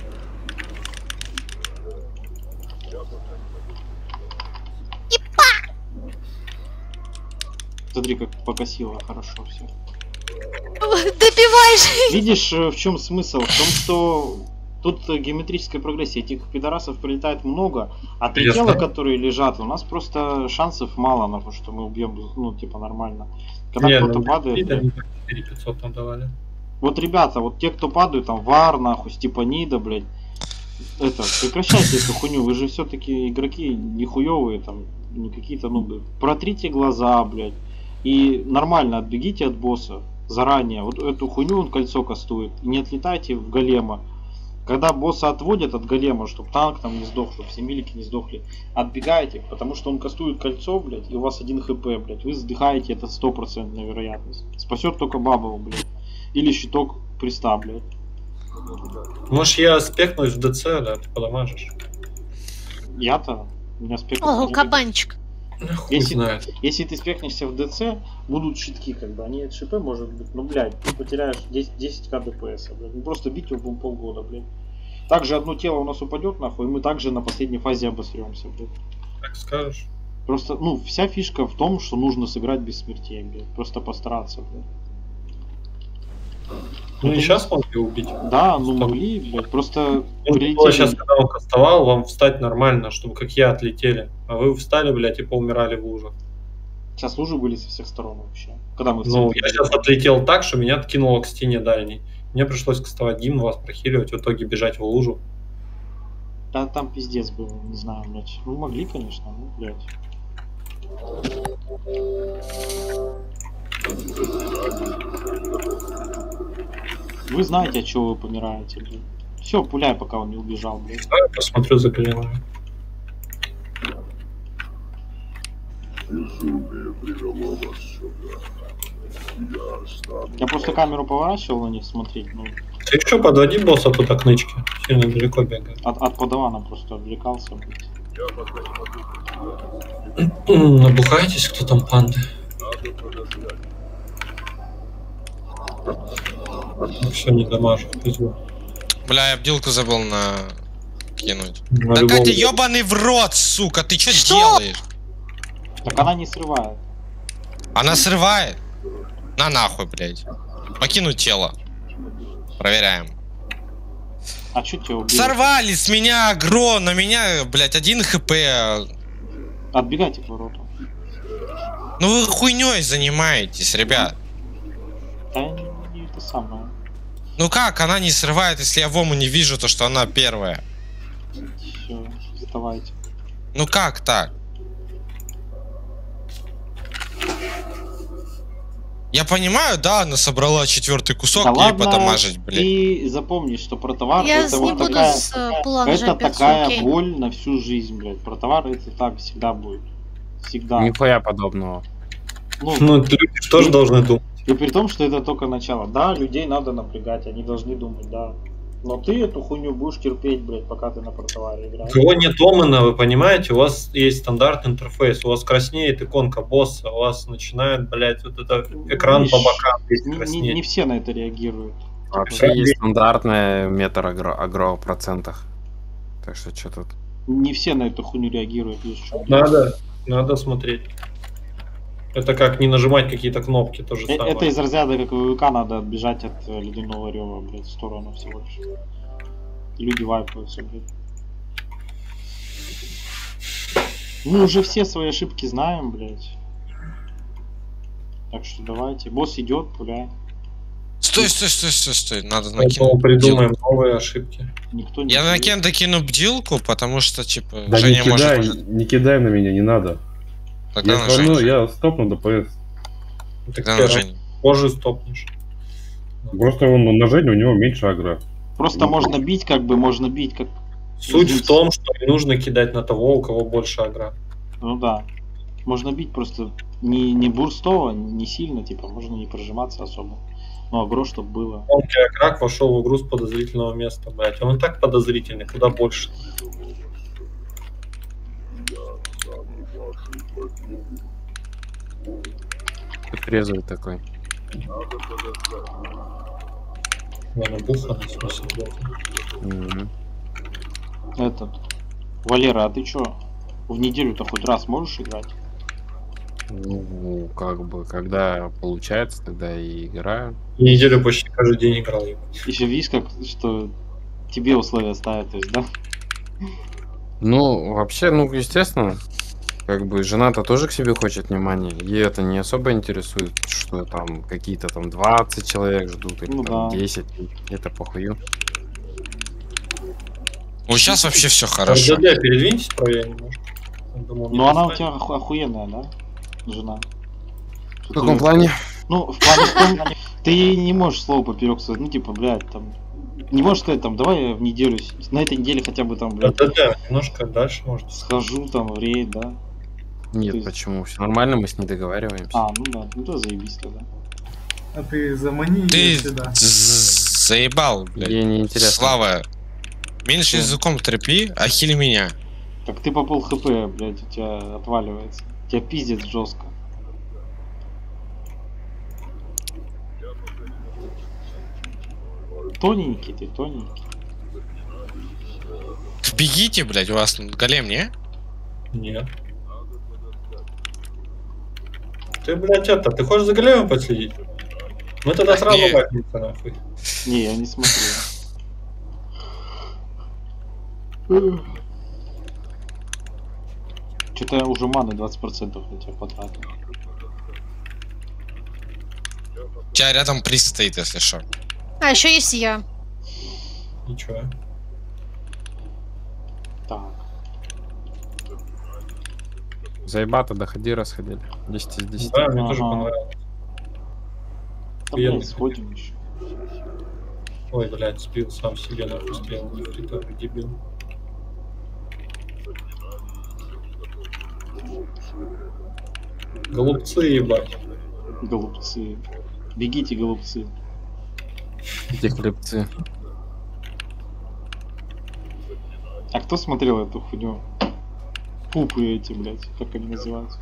Speaker 4: Смотри, как покосило, хорошо все.
Speaker 2: Добиваешь!
Speaker 4: Видишь, в чем смысл? В том, что тут геометрическая прогрессия. Этих пидорасов прилетает много, а три тела, которые лежат, у нас просто шансов мало на то, что мы убьем, ну, типа, нормально. Когда кто-то падает...
Speaker 3: 4500 там давали.
Speaker 4: Вот, ребята, вот те, кто падают, там, Вар, нахуй, Степанида, блядь, это, прекращайте эту хуйню, вы же все-таки игроки не хуёвые, там, не какие-то нубы. Протрите глаза, блядь, и нормально отбегите от босса заранее. Вот эту хуйню он кольцо кастует, и не отлетайте в голема. Когда босса отводят от голема, чтобы танк там не сдох, чтобы все милики не сдохли, отбегайте, потому что он кастует кольцо, блядь, и у вас 1 хп, блядь, вы сдыхаете, это 100% вероятность. Спасет только бабл, блядь, или щиток приста, блядь.
Speaker 3: Может я спекнусь в ДЦ, да, ты подамажишь.
Speaker 4: Я-то? У меня спек...
Speaker 2: Ого, кабанчик.
Speaker 4: Если ты спекнешься в ДЦ, будут щитки, как бы, они от ШП может быть, ну, блядь, ты потеряешь 10к ДПС, блядь, ну, просто бить его будем полгода, блядь. Также одно тело у нас упадет, нахуй, и мы также на последней фазе обосремся, блядь.
Speaker 3: Так скажешь.
Speaker 4: Просто, ну, вся фишка в том, что нужно сыграть без смертей, блядь, просто постараться, блядь.
Speaker 3: Ну и сейчас могли убить.
Speaker 4: Да, ну могли, блядь, просто...
Speaker 3: Сейчас, когда он кастовал, вам встать нормально, чтобы как я отлетели. А вы встали, блядь, и поумирали в лужах.
Speaker 4: Сейчас лужи были со всех сторон вообще. Когда мы в
Speaker 3: Ну,
Speaker 4: центре
Speaker 3: я сейчас отлетел так, что меня откинуло к стене дальней. Мне пришлось кастовать гимн, вас прохиливать, в итоге бежать в лужу.
Speaker 4: Да там пиздец был, не знаю, блядь. Ну могли, конечно, ну, блядь. Вы знаете, от чего вы помираете, блядь. Все, пуляй, пока он не убежал, блядь.
Speaker 3: Да, я посмотрю за Галилео.
Speaker 4: Я просто камеру поворачивал на них смотреть, ну.
Speaker 3: Ты что, подводи босса тут окнычки? Сильно далеко бегает.
Speaker 4: От подавана просто отвлекался, блядь.
Speaker 3: Набухаетесь, кто там панды? Все, не дамажу, пизду.
Speaker 6: Бля, я бдилку забыл кинуть.
Speaker 3: На
Speaker 6: Да
Speaker 3: любом-
Speaker 6: Катя, ёбаный в рот, сука, ты чё
Speaker 2: Что?
Speaker 6: делаешь?
Speaker 4: Так она не срывает.
Speaker 6: Она срывает. На нахуй, блядь. Покинуть тело. Проверяем.
Speaker 4: А чё тебя убили?
Speaker 6: Сорвали с меня агро, на меня, блядь, 1 хп.
Speaker 4: Отбегайте к вороту.
Speaker 6: Ну вы хуйней занимаетесь, ребят.
Speaker 4: Да не это самое.
Speaker 6: Ну как она не срывает, если я Вому не вижу, то что она первая?
Speaker 4: Все, вставайте.
Speaker 6: Ну как так? Я понимаю, да, она собрала 4-й кусок,
Speaker 4: Да
Speaker 6: ей
Speaker 4: ладно,
Speaker 6: потамажить, блядь.
Speaker 4: ты запомни, что про товар
Speaker 2: Я
Speaker 4: это
Speaker 2: не
Speaker 4: вот
Speaker 2: буду
Speaker 4: такая,
Speaker 2: с пула
Speaker 4: это
Speaker 2: нажать перцу,
Speaker 4: такая
Speaker 2: окей.
Speaker 4: боль на всю жизнь, блядь. Про товар это так всегда будет. Всегда.
Speaker 8: Нихуя подобного.
Speaker 4: Ну,
Speaker 3: Ну, люди же тоже должны думать.
Speaker 4: и при том, что это только начало. Да, людей надо напрягать, они должны думать, да. Но ты эту хуйню будешь терпеть, блядь, пока ты на протоваре играешь.
Speaker 3: У кого нет омена, вы понимаете, у вас есть стандартный интерфейс, у вас краснеет иконка босса, у вас начинает, блядь, вот это экран
Speaker 4: Видишь,
Speaker 3: по бокам весь
Speaker 4: Не
Speaker 3: краснеть.
Speaker 4: все на это реагируют.
Speaker 8: Вообще есть стандартная метр агро в процентах. Так что что тут?
Speaker 4: Не все на эту хуйню реагируют, видишь, что.
Speaker 3: Надо смотреть. Это как не нажимать какие-то кнопки, то же самое.
Speaker 4: Это из разряда, как в ВК, надо отбежать от ледяного рева, блядь, в сторону всего лишь. И люди вайпаются, блядь. Мы уже все свои ошибки знаем, блядь. Так что давайте. Босс идет, пуляй.
Speaker 6: Стой, надо
Speaker 3: Поэтому
Speaker 6: накинуть.
Speaker 3: придумаем новые ошибки.
Speaker 4: Никто не
Speaker 6: Я на
Speaker 4: знает.
Speaker 6: Кенда кину бдилку, потому что, типа,
Speaker 11: Да
Speaker 6: Женя может...
Speaker 11: не кидай на меня, не надо.
Speaker 6: Тогда
Speaker 11: Я
Speaker 6: на
Speaker 11: все равно,
Speaker 6: Женю.
Speaker 11: я стопну ДПС.
Speaker 3: Так
Speaker 6: Тогда
Speaker 3: ты
Speaker 6: на Женю.
Speaker 3: позже стопнешь.
Speaker 11: Просто он на Женю, у него меньше агро.
Speaker 4: Просто можно бить, как
Speaker 3: Суть в том, что не нужно кидать на того, у кого больше агро.
Speaker 4: Ну да. Можно бить просто не бурстово, не сильно, типа, можно не прожиматься особо. Ну, агро, чтобы было.
Speaker 3: Тонкий аграк вошел в игру с подозрительного места, блять. Он и так подозрительный, куда больше.
Speaker 8: Ты трезвый такой.
Speaker 3: Ладно, буха, в смысле, блядь.
Speaker 8: Мгм.
Speaker 4: Этот. Валера, а ты чё? В неделю-то хоть раз можешь играть?
Speaker 8: Ну, как бы, когда получается, тогда и играю.
Speaker 3: Неделю почти каждый день играл.
Speaker 4: Еще видишь, как что тебе условия ставят, то есть, да?
Speaker 8: Ну, вообще, ну, естественно, как бы жена-то тоже к себе хочет внимания. Ей это не особо интересует, что там какие-то там 20 человек ждут или
Speaker 4: Ну
Speaker 8: там
Speaker 4: да.
Speaker 8: 10. Это похую.
Speaker 6: Вот сейчас вообще все хорошо.
Speaker 3: РДД передвиньтесь правее немножко. Я думал, не
Speaker 4: Ну она у
Speaker 3: достанет.
Speaker 4: тебя охуенная, да? Жена.
Speaker 8: В каком плане?
Speaker 4: Ну, в плане, ты ей не можешь слово поперек сказать, ну типа, блядь, там. Не можешь сказать, там, давай я в неделю, на этой неделе хотя бы там, блядь,
Speaker 3: РДД, немножко дальше может.
Speaker 4: схожу там в рейд, да?
Speaker 8: Нет,
Speaker 4: То есть-
Speaker 8: почему? Все нормально, мы с ней договариваемся.
Speaker 4: А, ну да, ну то заебись тогда.
Speaker 9: А ты замани
Speaker 6: Ты
Speaker 9: её сюда.
Speaker 6: заебал, блядь.
Speaker 8: Ей не интересно.
Speaker 6: Слава, меньше
Speaker 4: Что?
Speaker 6: языком трепи, ахиль меня.
Speaker 4: Так ты по пол хп, блядь, у тебя отваливается. Тебя пиздец жестко. Тоненький ты, тоненький.
Speaker 6: Бегите, блядь, у вас голем, не?
Speaker 3: Нет. Ты, блядь, ты хочешь за големом последить? Мы тогда сразу
Speaker 6: Не.
Speaker 3: бахнемся, нахуй.
Speaker 4: Не, я не смотрю. Что-то я уже маны 20% на тебя потратил.
Speaker 6: тебя рядом приз стоит, если что.
Speaker 2: А, еще есть я.
Speaker 3: Ничего.
Speaker 4: Так.
Speaker 8: Заебато, доходи, расходили. 10 из 10.
Speaker 3: Да, мне тоже
Speaker 4: Ага.
Speaker 3: понравилось.
Speaker 4: Да, блядь, сходим еще.
Speaker 3: Ой, блядь, сбил сам себе нахуй стрел. Ты дебил. Голубцы, ебать.
Speaker 4: Голубцы. Бегите, голубцы.
Speaker 8: Эти хлебцы.
Speaker 4: А кто смотрел эту хуйню? Пупы эти, блядь, как они называются?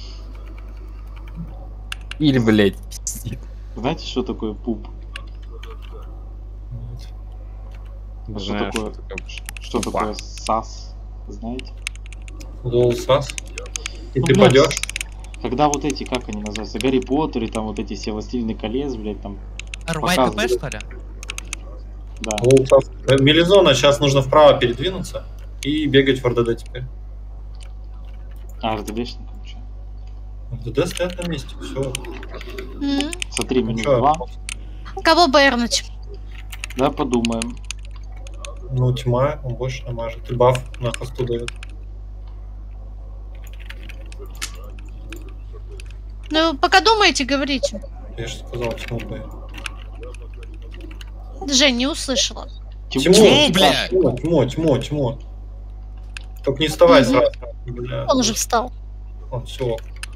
Speaker 8: Или, блядь.
Speaker 4: Знаете, что такое пуп?
Speaker 8: Не
Speaker 4: Что
Speaker 8: знаю,
Speaker 4: такое?
Speaker 8: что такое.
Speaker 4: Что
Speaker 8: Пупа.
Speaker 4: такое сас? Знаете?
Speaker 3: Лол сас. И
Speaker 4: Ну,
Speaker 3: ты
Speaker 4: блядь,
Speaker 3: пойдешь?
Speaker 4: Когда вот эти, как они называются, Гарри Поттер и там вот эти все Властелины колец, блядь, там
Speaker 1: Рубай
Speaker 4: показывают.
Speaker 1: КП, что ли?
Speaker 4: Да.
Speaker 3: Лол сас. Мелизона, сейчас нужно вправо передвинуться и бегать в РДД теперь.
Speaker 4: А, РДДшник вообще.
Speaker 3: РДД стоят на месте, все.
Speaker 4: Смотри, минус
Speaker 3: чё?
Speaker 4: 2.
Speaker 2: Кого бэрнуть?
Speaker 4: Да, подумаем.
Speaker 3: Ну, тьма, он больше намажет. И баф на хосту дает.
Speaker 2: Ну, пока думаете, говорите.
Speaker 3: Я же сказал, тьму б.
Speaker 2: Жень, не услышала.
Speaker 3: Тьму,
Speaker 6: бля!
Speaker 3: тьму. Только не вставай
Speaker 2: Мгм.
Speaker 3: сразу. Бля.
Speaker 2: Он уже встал.
Speaker 3: Он все.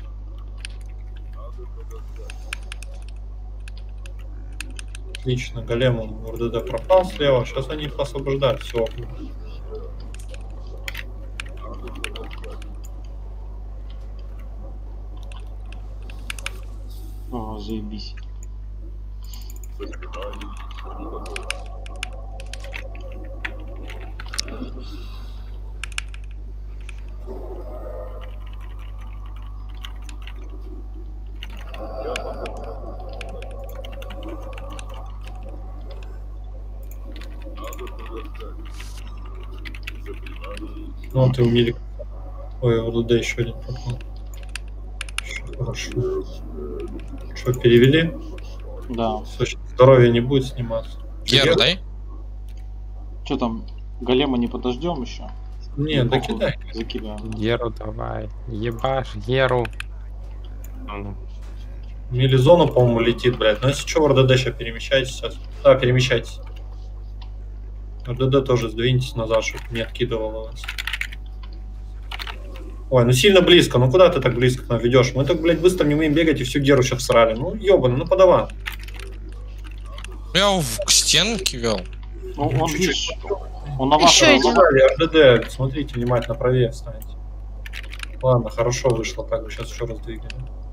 Speaker 3: Отлично, големом РДД пропал слева. Сейчас они их освобождают. Все.
Speaker 4: О, заебись.
Speaker 3: Ну, ты умели. Ой, РДД еще один пропал. Хорошо. Что, перевели?
Speaker 4: Да.
Speaker 3: Слушай, здоровье не будет сниматься.
Speaker 6: Геру дай.
Speaker 4: Что там, голема не подождем еще?
Speaker 3: Не,
Speaker 4: Ну,
Speaker 3: докидай.
Speaker 4: Закидаем.
Speaker 8: Геру давай. Ебашь, Геру. А ну.
Speaker 3: Мелизона, по-моему, летит, блядь. Но если что, в РДД сейчас перемещайтесь сейчас. Да, перемещайтесь. РДД тоже сдвиньтесь назад, чтобы не откидывало вас. Ой, ну сильно близко. Ну куда ты так близко к нам ведешь? Мы так, блядь, быстро не умеем бегать и всю геру сейчас всрали. Ну, ёбаный, ну подаван.
Speaker 6: Я его к стенке вел.
Speaker 4: Ну, он,
Speaker 3: Чуть-чуть.
Speaker 4: видишь, он на вас
Speaker 2: Еще один.
Speaker 3: РДД, смотрите, внимательно правее встаньте. Ладно, хорошо вышло так, сейчас еще раз двигаем.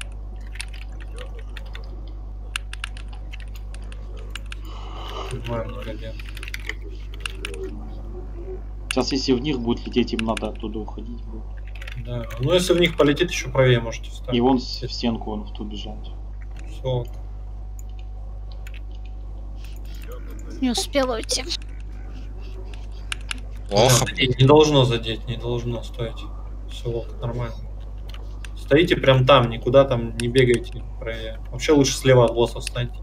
Speaker 3: Нормально, голем.
Speaker 4: Сейчас, если в них будет лететь, им надо оттуда уходить будет.
Speaker 3: Да. Ну если в них полетит, еще правее можете встать.
Speaker 4: И вон в стенку вон в ту бежать.
Speaker 3: Все.
Speaker 2: Не успела уйти.
Speaker 6: Плохо.
Speaker 3: Не должно задеть, не должно стоять. Все, нормально. Стоите прям там, никуда там не бегайте правее. Вообще лучше слева от босса встаньте.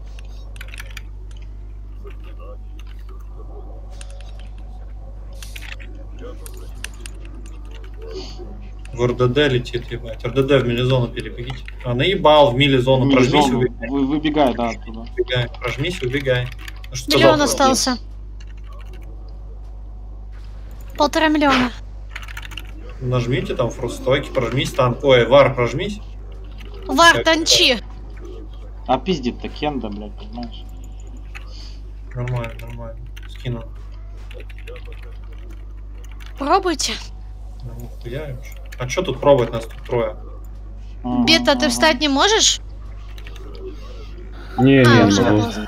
Speaker 3: В РДД летит, ебать. РДД в милизону перебегите. А, наебал в милизону.
Speaker 4: В
Speaker 3: Прожмись,
Speaker 4: милизону.
Speaker 3: убегай.
Speaker 4: Выбегай, да, оттуда.
Speaker 3: Убегай. Прожмись, убегай. Ну, что
Speaker 2: Миллион
Speaker 3: за-
Speaker 2: остался. 1,5 миллиона.
Speaker 3: Нажмите там фрустойки, прожмись там. Ой, вар, прожмись.
Speaker 2: Вар, танчи.
Speaker 4: А пиздит-то Кенда, блядь, понимаешь?
Speaker 3: Нормально, нормально. Скинул.
Speaker 2: Пробуйте.
Speaker 3: Ну, нихуя вообще. А что тут пробовать, нас тут трое?
Speaker 2: Бета, ты встать не можешь?
Speaker 11: Не,
Speaker 2: А,
Speaker 11: не,
Speaker 2: уже
Speaker 11: ну,
Speaker 2: пополз.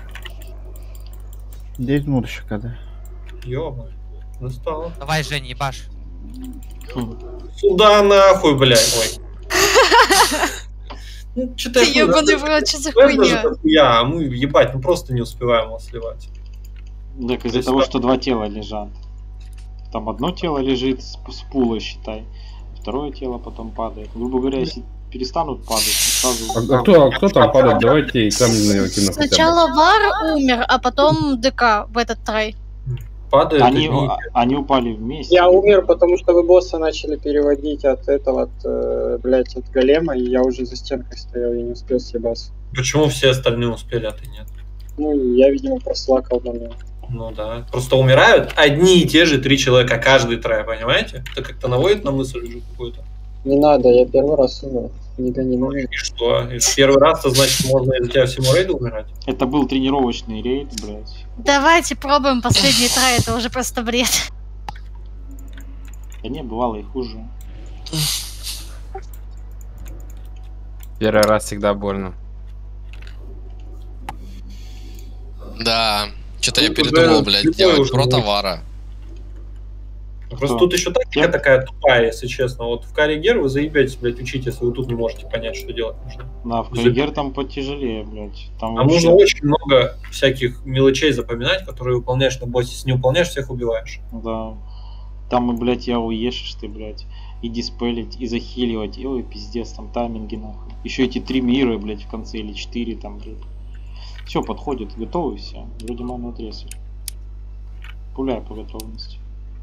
Speaker 10: 9 минут еще когда.
Speaker 3: Ёбаный. Достало.
Speaker 1: Давай, Жень, ебашь.
Speaker 3: Сюда нахуй, блядь. Ой. Ну, что-то
Speaker 2: Ты ебаный в рот, что за
Speaker 3: хуйня?
Speaker 2: хуйня?
Speaker 3: А мы, ебать, мы просто не успеваем его сливать.
Speaker 4: Так из-за того, что два тела лежат. Там одно тело лежит с пула, считай. Второе тело потом падает. Грубо говоря, если перестанут падать. Сразу...
Speaker 11: А кто там падает? Давайте и камни на него кину хотя бы.
Speaker 2: Сначала Вар умер, а потом ДК в этот трай.
Speaker 3: Падает.
Speaker 4: Они упали вместе.
Speaker 7: Я умер, потому что вы босса начали переводить от этого, блять, от голема, и я уже за стенкой стоял, я не успел съебаться.
Speaker 3: Почему все остальные успели, а ты нет?
Speaker 7: Ну, я, видимо, прослакал момент.
Speaker 3: Ну да. Просто умирают одни и те же 3 человека каждый трай, понимаете? Это как-то наводит на мысль уже какую-то.
Speaker 7: Не надо, я первый раз умер. Не гони
Speaker 3: Ну
Speaker 7: момент.
Speaker 3: и что? И первый раз-то значит можно из-за тебя всему рейду умирать?
Speaker 4: Это был тренировочный рейд, блядь.
Speaker 2: Давайте пробуем последний трай, это уже просто бред.
Speaker 4: Да не, бывало и хуже.
Speaker 8: Первый раз всегда больно.
Speaker 6: Да. Что-то я
Speaker 3: Тут
Speaker 6: передумал,
Speaker 3: уже
Speaker 6: блядь,
Speaker 3: любой
Speaker 6: делать
Speaker 3: уже
Speaker 6: про
Speaker 3: будет.
Speaker 6: товара.
Speaker 3: Просто тут еще тактика такая тупая, если честно. Вот в Каригер вы заебетесь, блядь, учить, если вы тут не можете понять, что делать нужно.
Speaker 4: Да, в Каригер там потяжелее, блядь. Там
Speaker 3: Там
Speaker 4: вообще...
Speaker 3: нужно очень много всяких мелочей запоминать, которые выполняешь на боссе. Если не выполняешь, всех убиваешь.
Speaker 4: Да. Там, и, блядь, я уешешь ты, блядь. И диспелить, и захиливать. И, ой, пиздец, там тайминги, нахуй. Еще эти 3 мира, блядь, в конце, или 4 там, блядь. Все, подходит, готовы все. Вроде ману отрезали. Пуляй по готовности.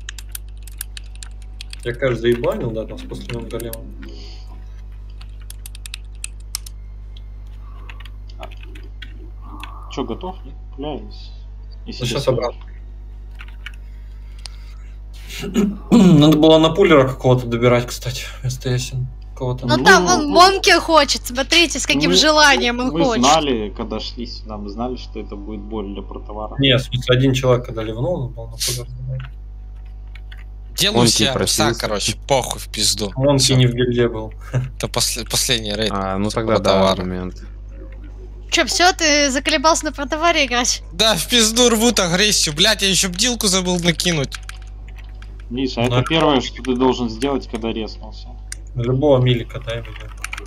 Speaker 3: Я, кажется, заебанил, да, там с последним големом.
Speaker 4: Че, готов? Нет? Пуляюсь.
Speaker 3: Ну, сейчас обратно. Надо было на пулера какого-то добирать, кстати, вместо ясен. Кого-то.
Speaker 2: Ну там он Монкер хочет, смотрите, с каким желанием он
Speaker 4: мы
Speaker 2: хочет.
Speaker 4: знали, когда шли сюда, мы знали, что это будет боль для протовара.
Speaker 3: Не, в смысле, один человек, когда ливнул, он был на пулер.
Speaker 6: Делаю себе руса, короче, похуй в пизду.
Speaker 3: Монки не в гильдии был.
Speaker 6: Это последний рейд.
Speaker 8: А, ну тогда да, момент.
Speaker 2: Че, все, ты заколебался на протоваре играть?
Speaker 6: Да, в пизду рвут агрессию, блять, я еще бдилку забыл накинуть.
Speaker 4: Миша, это первое, что ты должен сделать, когда резнулся.
Speaker 3: Любого милика, дай мне.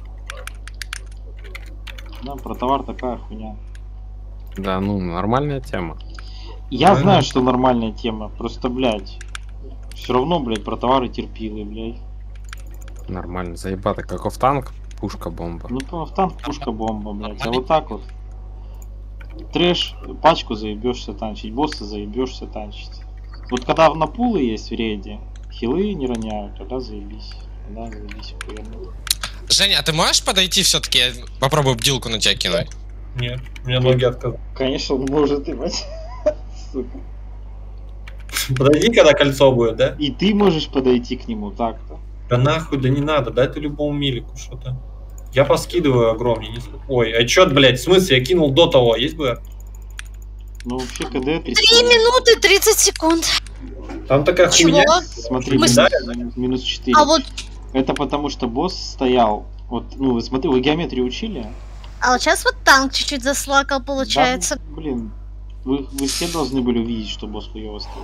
Speaker 4: Да, протовар такая хуйня.
Speaker 8: Да, ну, нормальная тема.
Speaker 4: Я знаю, что нормальная тема, просто, блядь, все равно, блядь, протовары терпилы, блядь.
Speaker 8: Нормально, заебато, как офтанк, пушка-бомба.
Speaker 4: Ну, офтанк, пушка-бомба, блядь, а вот так вот. Трэш, пачку заебешься танчить, босса заебешься танчить. Вот когда на пулы есть в рейде, хилы не роняют, тогда заебись. Тогда заебись, охуенно.
Speaker 6: Женя, а ты можешь подойти все-таки? Я попробую бдилку на тебя кинуть.
Speaker 3: Нет, у меня ноги отказали.
Speaker 4: Конечно, он может, ебать. Сука.
Speaker 3: Подойди, когда кольцо будет, да?
Speaker 4: И ты можешь подойти к нему так-то.
Speaker 3: Да нахуй, да не надо, дай ты любому милику что-то. Я поскидываю огромнее. Не... Ой, а чё, блядь, в смысле, я кинул до того, есть бы?
Speaker 4: Ну вообще КД
Speaker 2: 3 минуты 30 секунд.
Speaker 3: Там такая хуйня.
Speaker 4: Смотри, минус 4.
Speaker 2: А вот...
Speaker 4: Это потому что босс стоял. Вот, ну вы смотри, вы геометрию учили?
Speaker 2: А вот сейчас вот танк чуть-чуть заслакал, получается.
Speaker 4: Да, блин, вы все должны были увидеть, что босс хуёво стоит.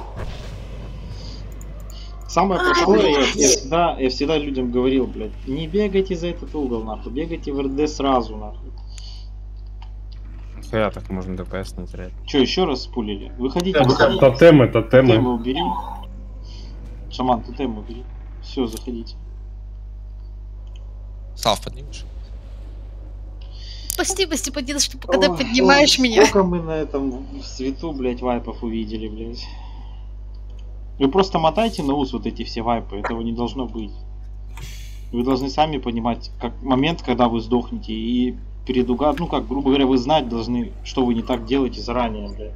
Speaker 4: Самое простое, я всегда людям говорил, блядь, не бегайте за этот угол, нахуй, бегайте в РД сразу, нахуй.
Speaker 8: Я так можно ДПС не терять.
Speaker 4: Че, еще раз спулили? Выходите.
Speaker 11: Тотемы.
Speaker 4: Тотемы убери. Шаман, тотемы убери. Все, заходите.
Speaker 6: Слав, поднимешь?
Speaker 2: Спасибо, Степанин, что когда поднимаешь меня.
Speaker 4: Сколько мы на этом свету, блядь, вайпов увидели, блядь. Вы просто мотайте на ус вот эти все вайпы, этого не должно быть. Вы должны сами понимать, как момент, когда вы сдохнете, и предугадать, ну как, грубо говоря, вы знать должны, что вы не так делаете заранее, блядь.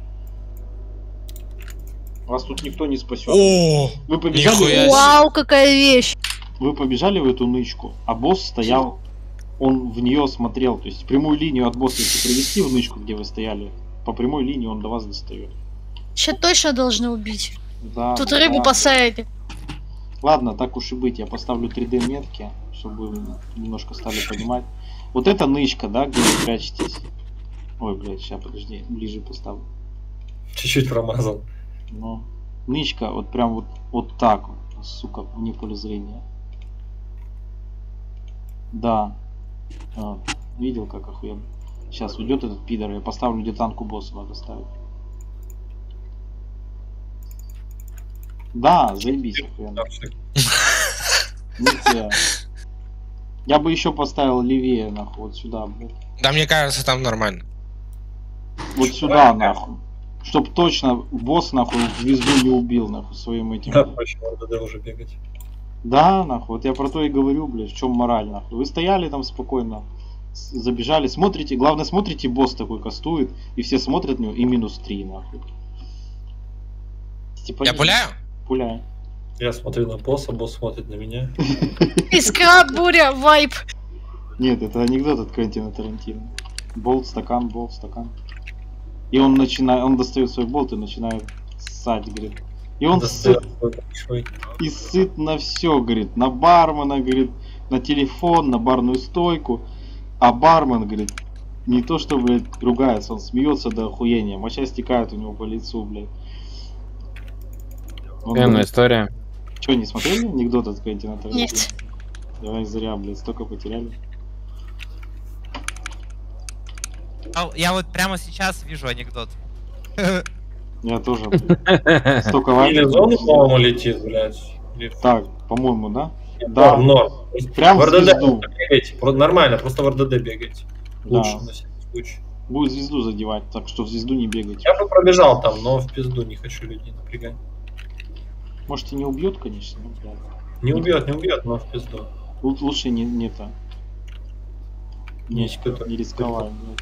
Speaker 4: Вас тут никто не спасет.
Speaker 6: О,
Speaker 4: вы побежали.
Speaker 2: Вау, какая вещь!
Speaker 4: Вы побежали в эту нычку, а босс стоял, он в нее смотрел, то есть прямую линию от босса, если привести в нычку, где вы стояли, по прямой линии он до вас достает.
Speaker 2: Сейчас точно должны убить.
Speaker 4: Да,
Speaker 2: тут рыбу посадили.
Speaker 4: Ладно, так уж и быть, я поставлю 3D метки, чтобы вы немножко стали понимать. Вот это нычка, да, где вы прячетесь. Ой, блядь, сейчас, подожди, ближе поставлю.
Speaker 3: Чуть-чуть промазал.
Speaker 4: Ну, нычка, вот прям вот так вот, сука, вне поля зрения. Да. А, видел, как охуенно. Сейчас уйдет этот пидор, я поставлю, где танку босса надо ставить. Да, заебись, охуенно. Нихуя. Я бы еще поставил левее, нахуй, вот сюда, блядь.
Speaker 6: Да, мне кажется, там нормально.
Speaker 4: Вот сюда, нахуй. Чтоб точно босс, нахуй, звезду не убил, нахуй, своим этим.
Speaker 3: Да, почему РДД уже бегать?
Speaker 4: Да, нахуй, вот я про то и говорю, блядь, в чем мораль, нахуй. Вы стояли там спокойно, забежали, смотрите, главное, смотрите, босс такой кастует, и все смотрят на него, и -3, нахуй.
Speaker 6: Я пуляю?
Speaker 4: Пуляй.
Speaker 3: Я смотрю на босса, босс смотрит на меня.
Speaker 2: Искра, буря, вайп.
Speaker 4: Нет, это анекдот от Квентина Тарантино. Болт, стакан, И он начинает, он достает свой болт и начинает ссать, говорит. И он сыт, и сыт на все, говорит, на бармена, говорит, на телефон, на барную стойку. А бармен, говорит, не то что, блядь, ругается, он смеется до охуения. Моча стекает у него по лицу, блядь.
Speaker 8: Пенная история.
Speaker 4: Че, не смотрели анекдот от Квентина Тарантино?
Speaker 2: Нет.
Speaker 4: Давай зря, блядь, столько потеряли.
Speaker 1: Я вот прямо сейчас вижу анекдот.
Speaker 4: Я тоже, блядь. Столько
Speaker 3: Или
Speaker 4: лайков.
Speaker 3: зону, по-моему, летит, блядь.
Speaker 4: Так, по-моему, да?
Speaker 3: Да, норм.
Speaker 4: Прям
Speaker 3: в
Speaker 4: в
Speaker 3: РДД
Speaker 4: звезду.
Speaker 3: бегайте. Нормально, просто в РДД бегайте.
Speaker 4: Да.
Speaker 3: Лучше на всякий случай.
Speaker 4: Будет звезду задевать, так что в звезду не бегать.
Speaker 3: Я бы пробежал там, но в пизду не хочу людей напрягать.
Speaker 4: Может и не убьет, конечно, но, блядь.
Speaker 3: Не убьет, но в пизду.
Speaker 4: Лучше не то.
Speaker 3: Не
Speaker 4: Не рисковать, блядь.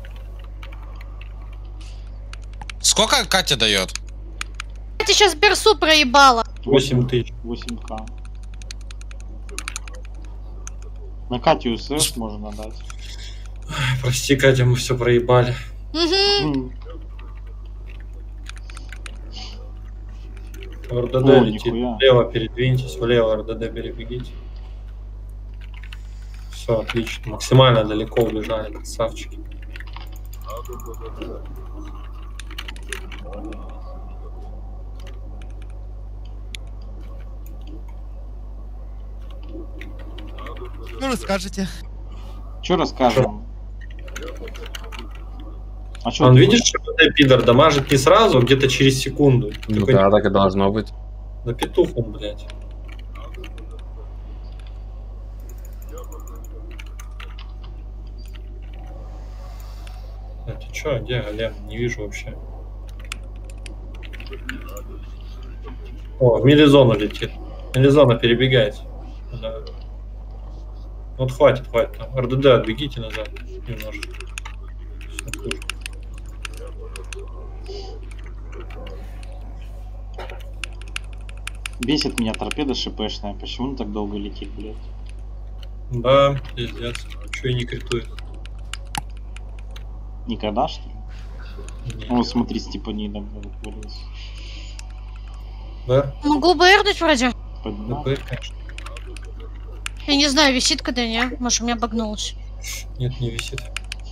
Speaker 6: Сколько Катя дает?
Speaker 2: Я сейчас Берсу проебала.
Speaker 3: 8000.
Speaker 4: 8К. На Катю СС можно дать.
Speaker 3: Прости, Катя, мы все проебали.
Speaker 2: Угу.
Speaker 3: В РДД
Speaker 4: О,
Speaker 3: летит.
Speaker 4: нихуя.
Speaker 3: Влево передвиньтесь, влево РДД перебегите. Все, отлично. Максимально далеко убежали, красавчики.
Speaker 1: Ну, расскажите.
Speaker 4: Че расскажем? А что
Speaker 3: Он, видишь, что РДД пидор дамажит не сразу, а где-то через секунду.
Speaker 8: Ну
Speaker 3: Такой,
Speaker 8: да, так и должно быть.
Speaker 3: на петух он, блядь. А ты чё, где голем? Не вижу вообще. О, в милизону летит. Милизона перебегает. Да. Вот хватит. Там. РДД, отбегите назад немножко. Всё, хуже.
Speaker 4: Бесит меня торпеда шипешная. Почему он так долго летит, блядь?
Speaker 3: Да, пиздец. Чё и не критует.
Speaker 4: Никогда, что ли?
Speaker 3: Нет.
Speaker 4: Вот смотри, степанидом вылез.
Speaker 3: Да?
Speaker 2: Могу БРнуть вроде.
Speaker 4: Поднял.
Speaker 3: ДП, конечно.
Speaker 2: Я не знаю, висит когда не. Может, у меня обогнулось.
Speaker 3: Нет, не висит.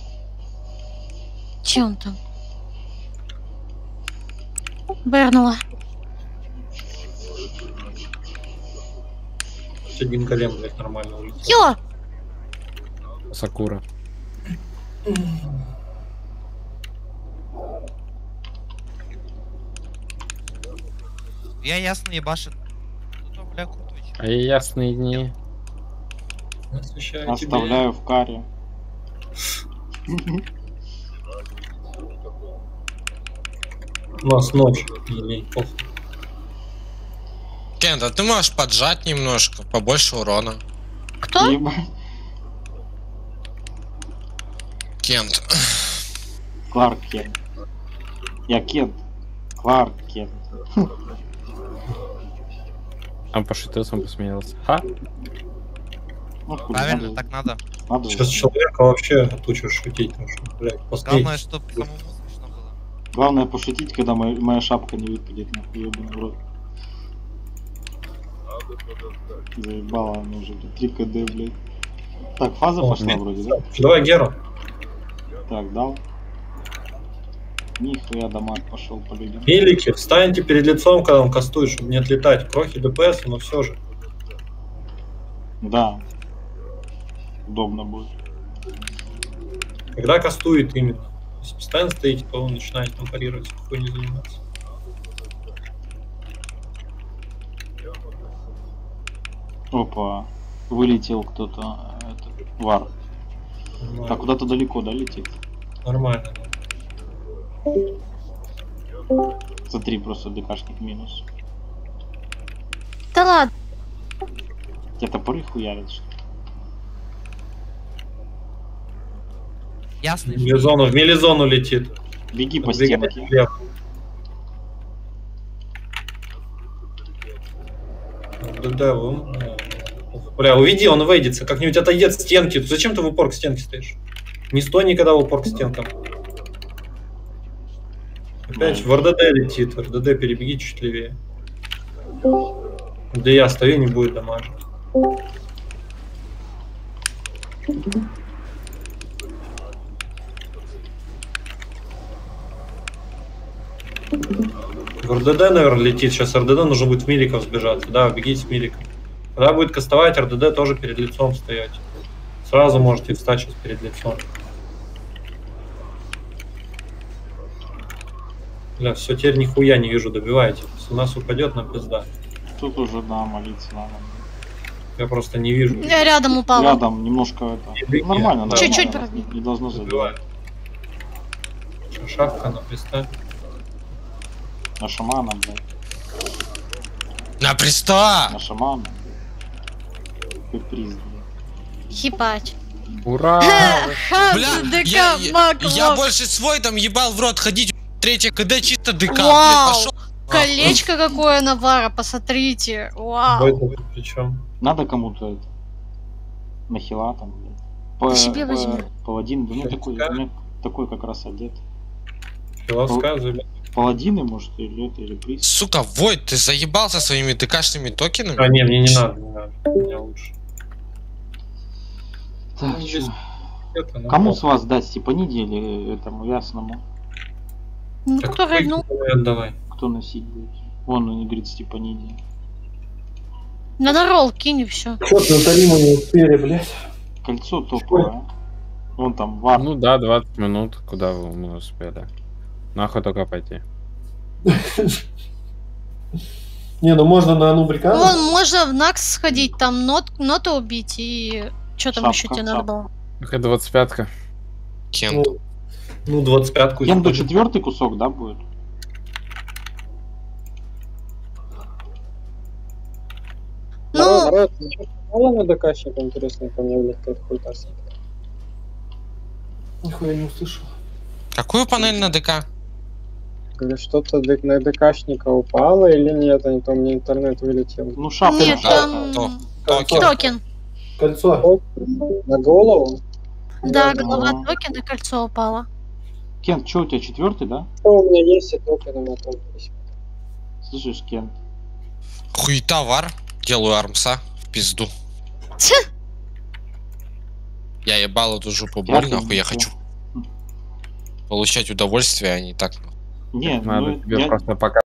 Speaker 2: Че он там? БРнула.
Speaker 3: Один голем, блядь, нормально улетел.
Speaker 2: Йо!
Speaker 8: Сакура.
Speaker 1: Я ясно ебашит. Кто-то, бля, крутой.
Speaker 8: А ясные дни.
Speaker 3: Освещаю тебе.
Speaker 4: Оставляю в каре.
Speaker 3: У нас ночь. Или похуй.
Speaker 6: Кент, а ты можешь поджать немножко, побольше урона.
Speaker 2: Кто?
Speaker 4: Ебать.
Speaker 6: Кент.
Speaker 4: Кларк Кент. Я Кент. Кларк Кент.
Speaker 8: А пошутил, сам посмеялся. Ха?
Speaker 4: Ну, хуй,
Speaker 1: Правильно, так надо.
Speaker 4: надо
Speaker 3: Сейчас
Speaker 4: же.
Speaker 3: человека вообще отучишь шутить. Потому что, блядь, посмейтесь.
Speaker 1: Главное, чтобы самому смешно было.
Speaker 4: Главное пошутить, когда моя шапка не выпадет, нахуй, ебаный в рот. Заебала она уже, блядь, 3 КД, блядь. Так, фаза
Speaker 3: О,
Speaker 4: пошла
Speaker 3: нет.
Speaker 4: вроде, да?
Speaker 3: Давай Геру.
Speaker 4: Так, дал. Нихуя дамаг пошел по людям.
Speaker 3: Милики, встаньте перед лицом, когда он кастует, чтобы не отлетать. Крохи ДПС, но все же.
Speaker 4: Да. Удобно будет.
Speaker 3: Когда кастует именно. Если постоянно стоите, то он начинает там парировать, какой не заниматься.
Speaker 4: Опа. Вылетел кто-то. Вар.
Speaker 3: Нормально.
Speaker 4: Так, куда-то далеко, да, летит?
Speaker 3: Нормально.
Speaker 4: Смотри, просто ДКшник минус.
Speaker 2: Да ладно.
Speaker 4: Тебя топоры хуярят, что ли?
Speaker 1: Ясно.
Speaker 3: В мелизону летит.
Speaker 4: Беги по
Speaker 3: Двигай
Speaker 4: стенке.
Speaker 3: влево. Да, бля, уведи, он выйдется, как-нибудь отойдет от стенки. Зачем ты в упор к стенке стоишь? Не стой никогда в упор к стенкам. Опять в РДД летит. РДД перебеги чуть левее. Да я стою, не будет дамажить. В РДД, наверное, летит. Сейчас РДД нужно будет в миликов сбежаться. Да, бегите в миликов. Когда будет кастовать, РДД тоже перед лицом стоять. Сразу можете встать сейчас перед лицом. Бля, все, теперь нихуя не вижу, добивайте. Если у нас упадет, нам пизда.
Speaker 4: Тут уже, да, молиться надо.
Speaker 3: Я просто не вижу.
Speaker 2: Я рядом упала.
Speaker 4: Рядом немножко это. Нормально, да.
Speaker 2: Чуть-чуть
Speaker 4: нормально.
Speaker 2: пробил.
Speaker 4: Не должно забивать.
Speaker 3: Шапка на пристань.
Speaker 4: На шамана, блядь.
Speaker 6: На приста!
Speaker 4: На шамана. Какой приз, блядь.
Speaker 2: Ебать.
Speaker 8: Ура!
Speaker 6: Бля, я больше свой там ебал в рот ходить. Третья КД чисто ДК, блядь,
Speaker 2: Вау!
Speaker 6: пошел.
Speaker 2: Колечко какое Навара, посмотрите. Вау.
Speaker 3: Причем?
Speaker 4: Надо кому-то это. На хила там, блядь.
Speaker 2: Себе возьми.
Speaker 4: Паладин, да, ну такой как раз одет.
Speaker 3: Философская забей.
Speaker 4: Паладины, может, или это, или приз.
Speaker 6: Сука, Войт, ты заебался своими ДКшными токенами?
Speaker 3: А, не, мне не надо, не надо. Мне лучше.
Speaker 4: Так,
Speaker 3: Ну,
Speaker 4: чё?
Speaker 3: здесь это, ну,
Speaker 4: Кому
Speaker 3: вот.
Speaker 4: с вас дать Степаниде или этому ясному?
Speaker 2: Ну,
Speaker 3: Так,
Speaker 2: кто рыгнул?
Speaker 3: Давай.
Speaker 4: Кто носить будет? Вон он говорит Степаниде.
Speaker 2: Надо ролл кинь и все.
Speaker 9: Что-то Натали мы не успели, блядь.
Speaker 4: Кольцо топовое. Вон там вар.
Speaker 8: Ну да, 20 минут. Куда мы успели? Нахуй только пойти.
Speaker 9: Не, ну можно на Анубрикана.
Speaker 2: Вон, можно в Накс сходить, там ноту убить и... Что там еще тебе надо было?
Speaker 8: Какая 25-ка?
Speaker 6: Кент.
Speaker 3: Ну, 25-ку.
Speaker 4: Кенду 4-й кусок, да, будет?
Speaker 2: Ну,
Speaker 7: Народ, мало на ДКшника, интересно, ко мне влетает какая-то хуйта.
Speaker 9: Нихуя не услышал.
Speaker 6: Какую панель на ДК?
Speaker 7: Говорю, что-то на ДКшника упало или нет, а не то мне интернет вылетел.
Speaker 4: Ну, шапка.
Speaker 2: нет, там...
Speaker 6: Токен.
Speaker 2: Токен.
Speaker 9: Кольцо.
Speaker 7: На голову?
Speaker 2: Да,
Speaker 4: Да.
Speaker 2: голова токен и кольцо упало.
Speaker 4: Кент, что у тебя 4-й, да?
Speaker 7: Что у меня есть, и токены на токен.
Speaker 4: Слышишь, Кент?
Speaker 6: Хуета вар. Делаю армса в пизду. Я ебал эту жопу боль, нахуй, я хочу получать удовольствие, а не так.
Speaker 4: Не,
Speaker 8: Надо
Speaker 4: ну,
Speaker 8: тебе
Speaker 4: я-
Speaker 8: просто пока